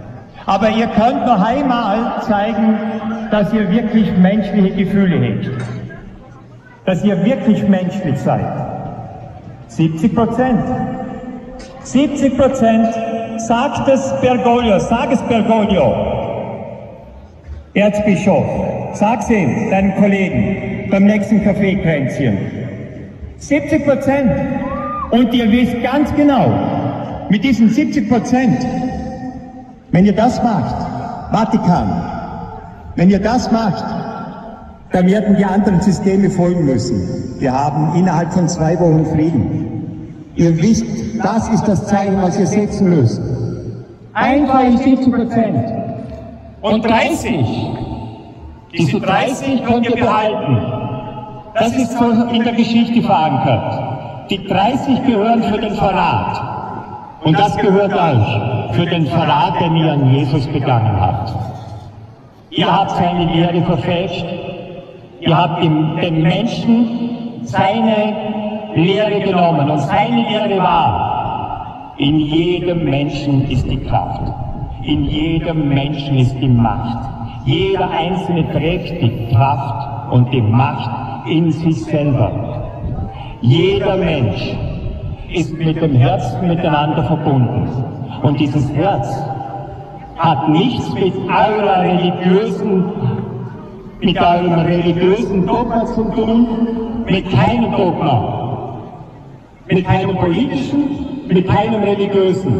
Aber ihr könnt noch einmal zeigen, dass ihr wirklich menschliche Gefühle habt. Dass ihr wirklich menschlich seid. siebzig Prozent. siebzig Prozent. Sagt es Bergoglio, sag es Bergoglio. Erzbischof, sag's ihm, deinen Kollegen, beim nächsten Kaffeekränzchen. siebzig Prozent. Und ihr wisst ganz genau, mit diesen siebzig Prozent, wenn ihr das macht, Vatikan, wenn ihr das macht, dann werden die anderen Systeme folgen müssen. Wir haben innerhalb von zwei Wochen Frieden. Ihr wisst, das ist das Zeichen, was ihr setzen müsst. Einfach siebzig Prozent. Und dreißig. Diese dreißig könnt ihr behalten. Das ist so in der Geschichte verankert. Die dreißig gehören für den Verrat. Und das gehört euch, für den Verrat, den ihr an Jesus begangen habt. Ihr habt seine Lehre verfälscht. Ihr habt dem, dem Menschen seine Lehre genommen. Und seine Lehre war, in jedem Menschen ist die Kraft. In jedem Menschen ist die Macht. Jeder Einzelne trägt die Kraft und die Macht in sich selber. Jeder Mensch ist mit dem Herzen miteinander verbunden. Und dieses Herz hat nichts mit eurer religiösen, mit eurem religiösen Dogma zu tun, mit keinem Dogma, mit keinem politischen, mit keinem religiösen.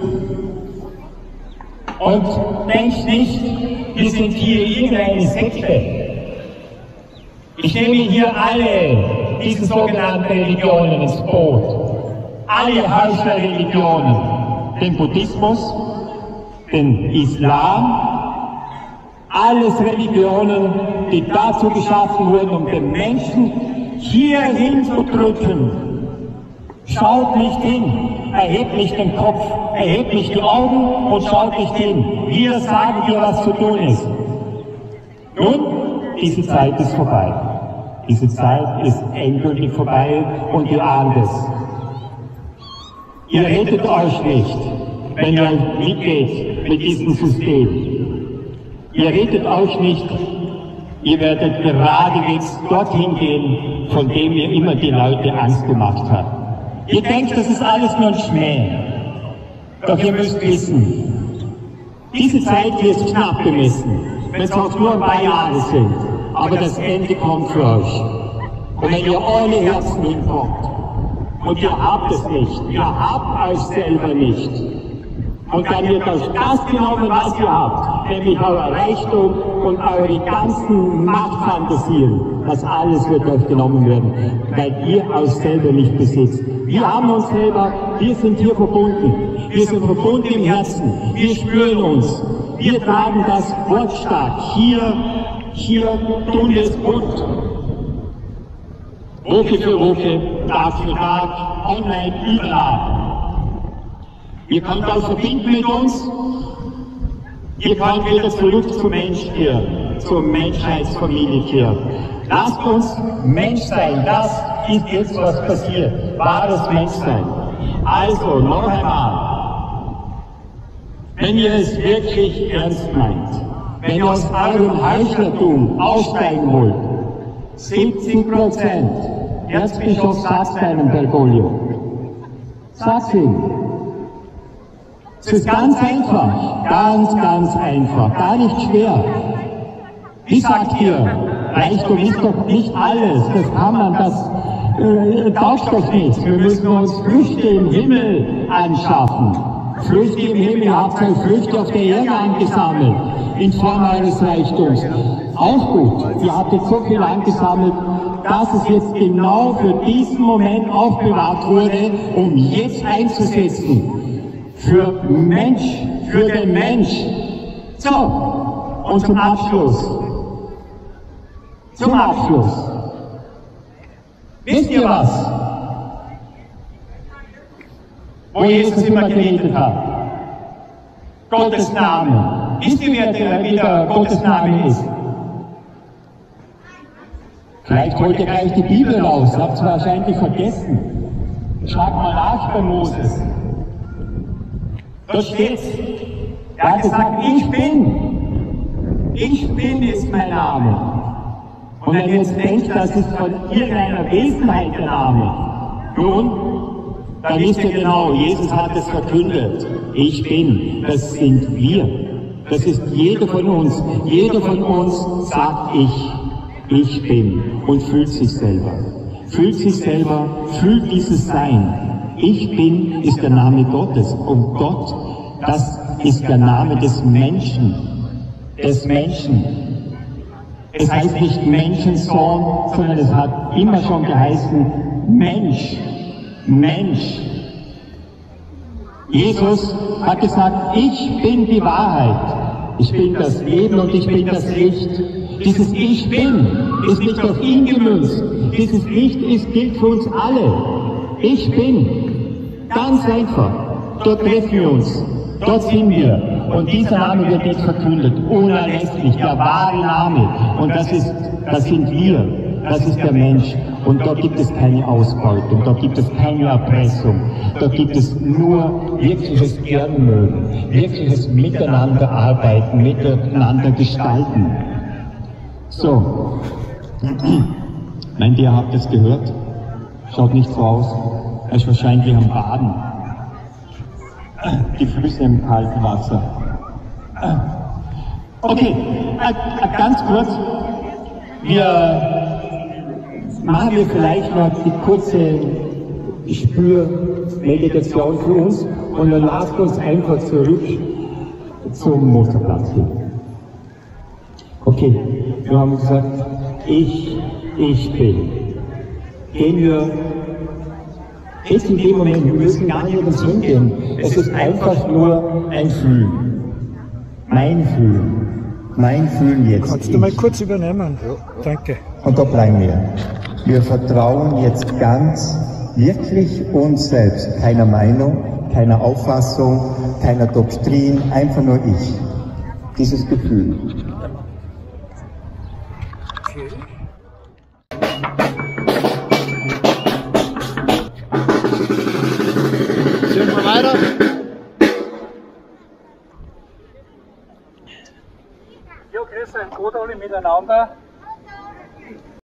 Und denkt nicht, wir sind hier irgendeine Sekte. Ich nehme hier alle diese sogenannten Religionen ins Boot. Alle Heuchler-Religionen. Den Buddhismus, den Islam, alles Religionen, die dazu geschaffen wurden, um den Menschen hierhin zu drücken. Schaut nicht hin, erhebt nicht den Kopf, erhebt nicht die Augen und schaut nicht hin. Wir sagen dir, was zu tun ist. Nun, diese Zeit ist vorbei. Diese Zeit ist endgültig vorbei und ihr ahnt es. Ihr rettet euch nicht, wenn ihr mitgeht mit diesem System. Ihr rettet euch nicht, ihr werdet geradewegs dorthin gehen, von dem ihr immer die Leute Angst gemacht habt. Ihr denkt, das ist alles nur ein Schmäh. Doch ihr müsst wissen, diese Zeit wird knapp bemessen, wenn es auch nur ein paar Jahre sind. Aber das Ende kommt für euch. Und wenn ihr eure Herzen hinkommt, und ihr habt es nicht, ihr habt euch selber nicht, und dann wird euch das genommen, was ihr habt, nämlich euer Reichtum und eure ganzen Machtfantasien. Das alles wird euch genommen werden, weil ihr euch selber nicht besitzt. Wir haben uns selber, wir sind hier verbunden. Wir sind verbunden im Herzen. Wir spüren uns. Wir tragen das Wort stark. Hier, hier tun wir es gut. Woche für Woche, Tag für Tag, online, überall. Ihr könnt euch verbinden mit uns. Ihr könnt wieder zurück zum Mensch kehren, zur Menschheitsfamilie kehren. Lasst uns Mensch sein, das ist jetzt, was passiert. Wahres Menschsein. Also, noch einmal, wenn ihr es wirklich ernst meint, wenn ihr aus eurem Heuchlertum aussteigen wollt, siebzig Prozent, Erzbischof sagt einem Bergoglio, sag's ihm. Es ist ganz einfach, ganz, ganz einfach, gar nicht schwer. Wie sagt ihr, Reichtum ist doch nicht alles, das kann man, das äh, tauscht doch nichts. Wir müssen uns Früchte im Himmel anschaffen. Früchte im Himmel, ihr habt euch Früchte auf der Erde angesammelt, in Form eures Reichtums. Auch gut, ihr habt jetzt so viel angesammelt, dass es jetzt genau für diesen Moment aufbewahrt wurde, um jetzt einzusetzen. Für Mensch, für den Mensch. So, und zum Abschluss. Zum Abschluss. Wisst ihr was? Wo Jesus immer geredet hat? Gottes Name. Wisst ihr, wer der, wie der Gottes Name ist? Vielleicht holt ihr gleich die Bibel raus, habt ihr wahrscheinlich vergessen. Schlag mal nach bei Moses. Da steht's. Er hat gesagt, ich bin. Ich bin ist mein Name. Und wenn ihr jetzt denkt, das ist von irgendeiner Wesenheit der Name, nun, dann wisst ihr genau, Jesus hat es verkündet. Ich bin, das sind wir. Das ist jeder von uns. Jeder von uns sagt ich. Ich bin und fühlt sich selber. Fühlt sich selber, fühlt dieses Sein. Ich bin ist der Name Gottes. Und Gott, das ist der Name des Menschen. Des Menschen. Es heißt nicht Menschensohn, sondern es hat immer schon geheißen Mensch. Mensch. Jesus hat gesagt, ich bin die Wahrheit. Ich bin das Leben und ich bin das Licht. Dieses Ich bin ist nicht auf ihn gemünzt. Dieses Licht ist, gilt für uns alle. Ich bin. Ganz einfach. Dort treffen wir uns. Dort sind wir. Und dieser Name wird jetzt verkündet. Unerlässlich. Der wahre Name. Und das ist, das sind wir. Das ist der Mensch. Und dort gibt es keine Ausbeutung. Dort gibt es keine Erpressung. Dort gibt es nur wirkliches Gernmögen. Wirkliches Miteinander arbeiten. Miteinander gestalten. So. Meint ihr, habt es gehört? Schaut nicht so aus. Er ist wahrscheinlich am Baden. Die Füße im kalten Wasser. Okay, äh, ganz kurz. Wir machen wir vielleicht noch die kurze Spürmeditation für uns und dann lasst uns einfach zurück zum Musterplatz gehen. Okay, wir haben gesagt, ich, ich bin. Gehen wir jetzt in dem Moment, wir müssen gar nicht uns hingehen. Es ist einfach nur ein Fühlen. Mein Fühlen. Mein Fühlen jetzt. Kannst ich. du mal kurz übernehmen? Ja. Danke. Und da bleiben wir. Wir vertrauen jetzt ganz wirklich uns selbst. Keiner Meinung, keiner Auffassung, keiner Doktrin, einfach nur ich. Dieses Gefühl. Okay. Sind wir weiter? Ja, grüß euch, gut alle miteinander.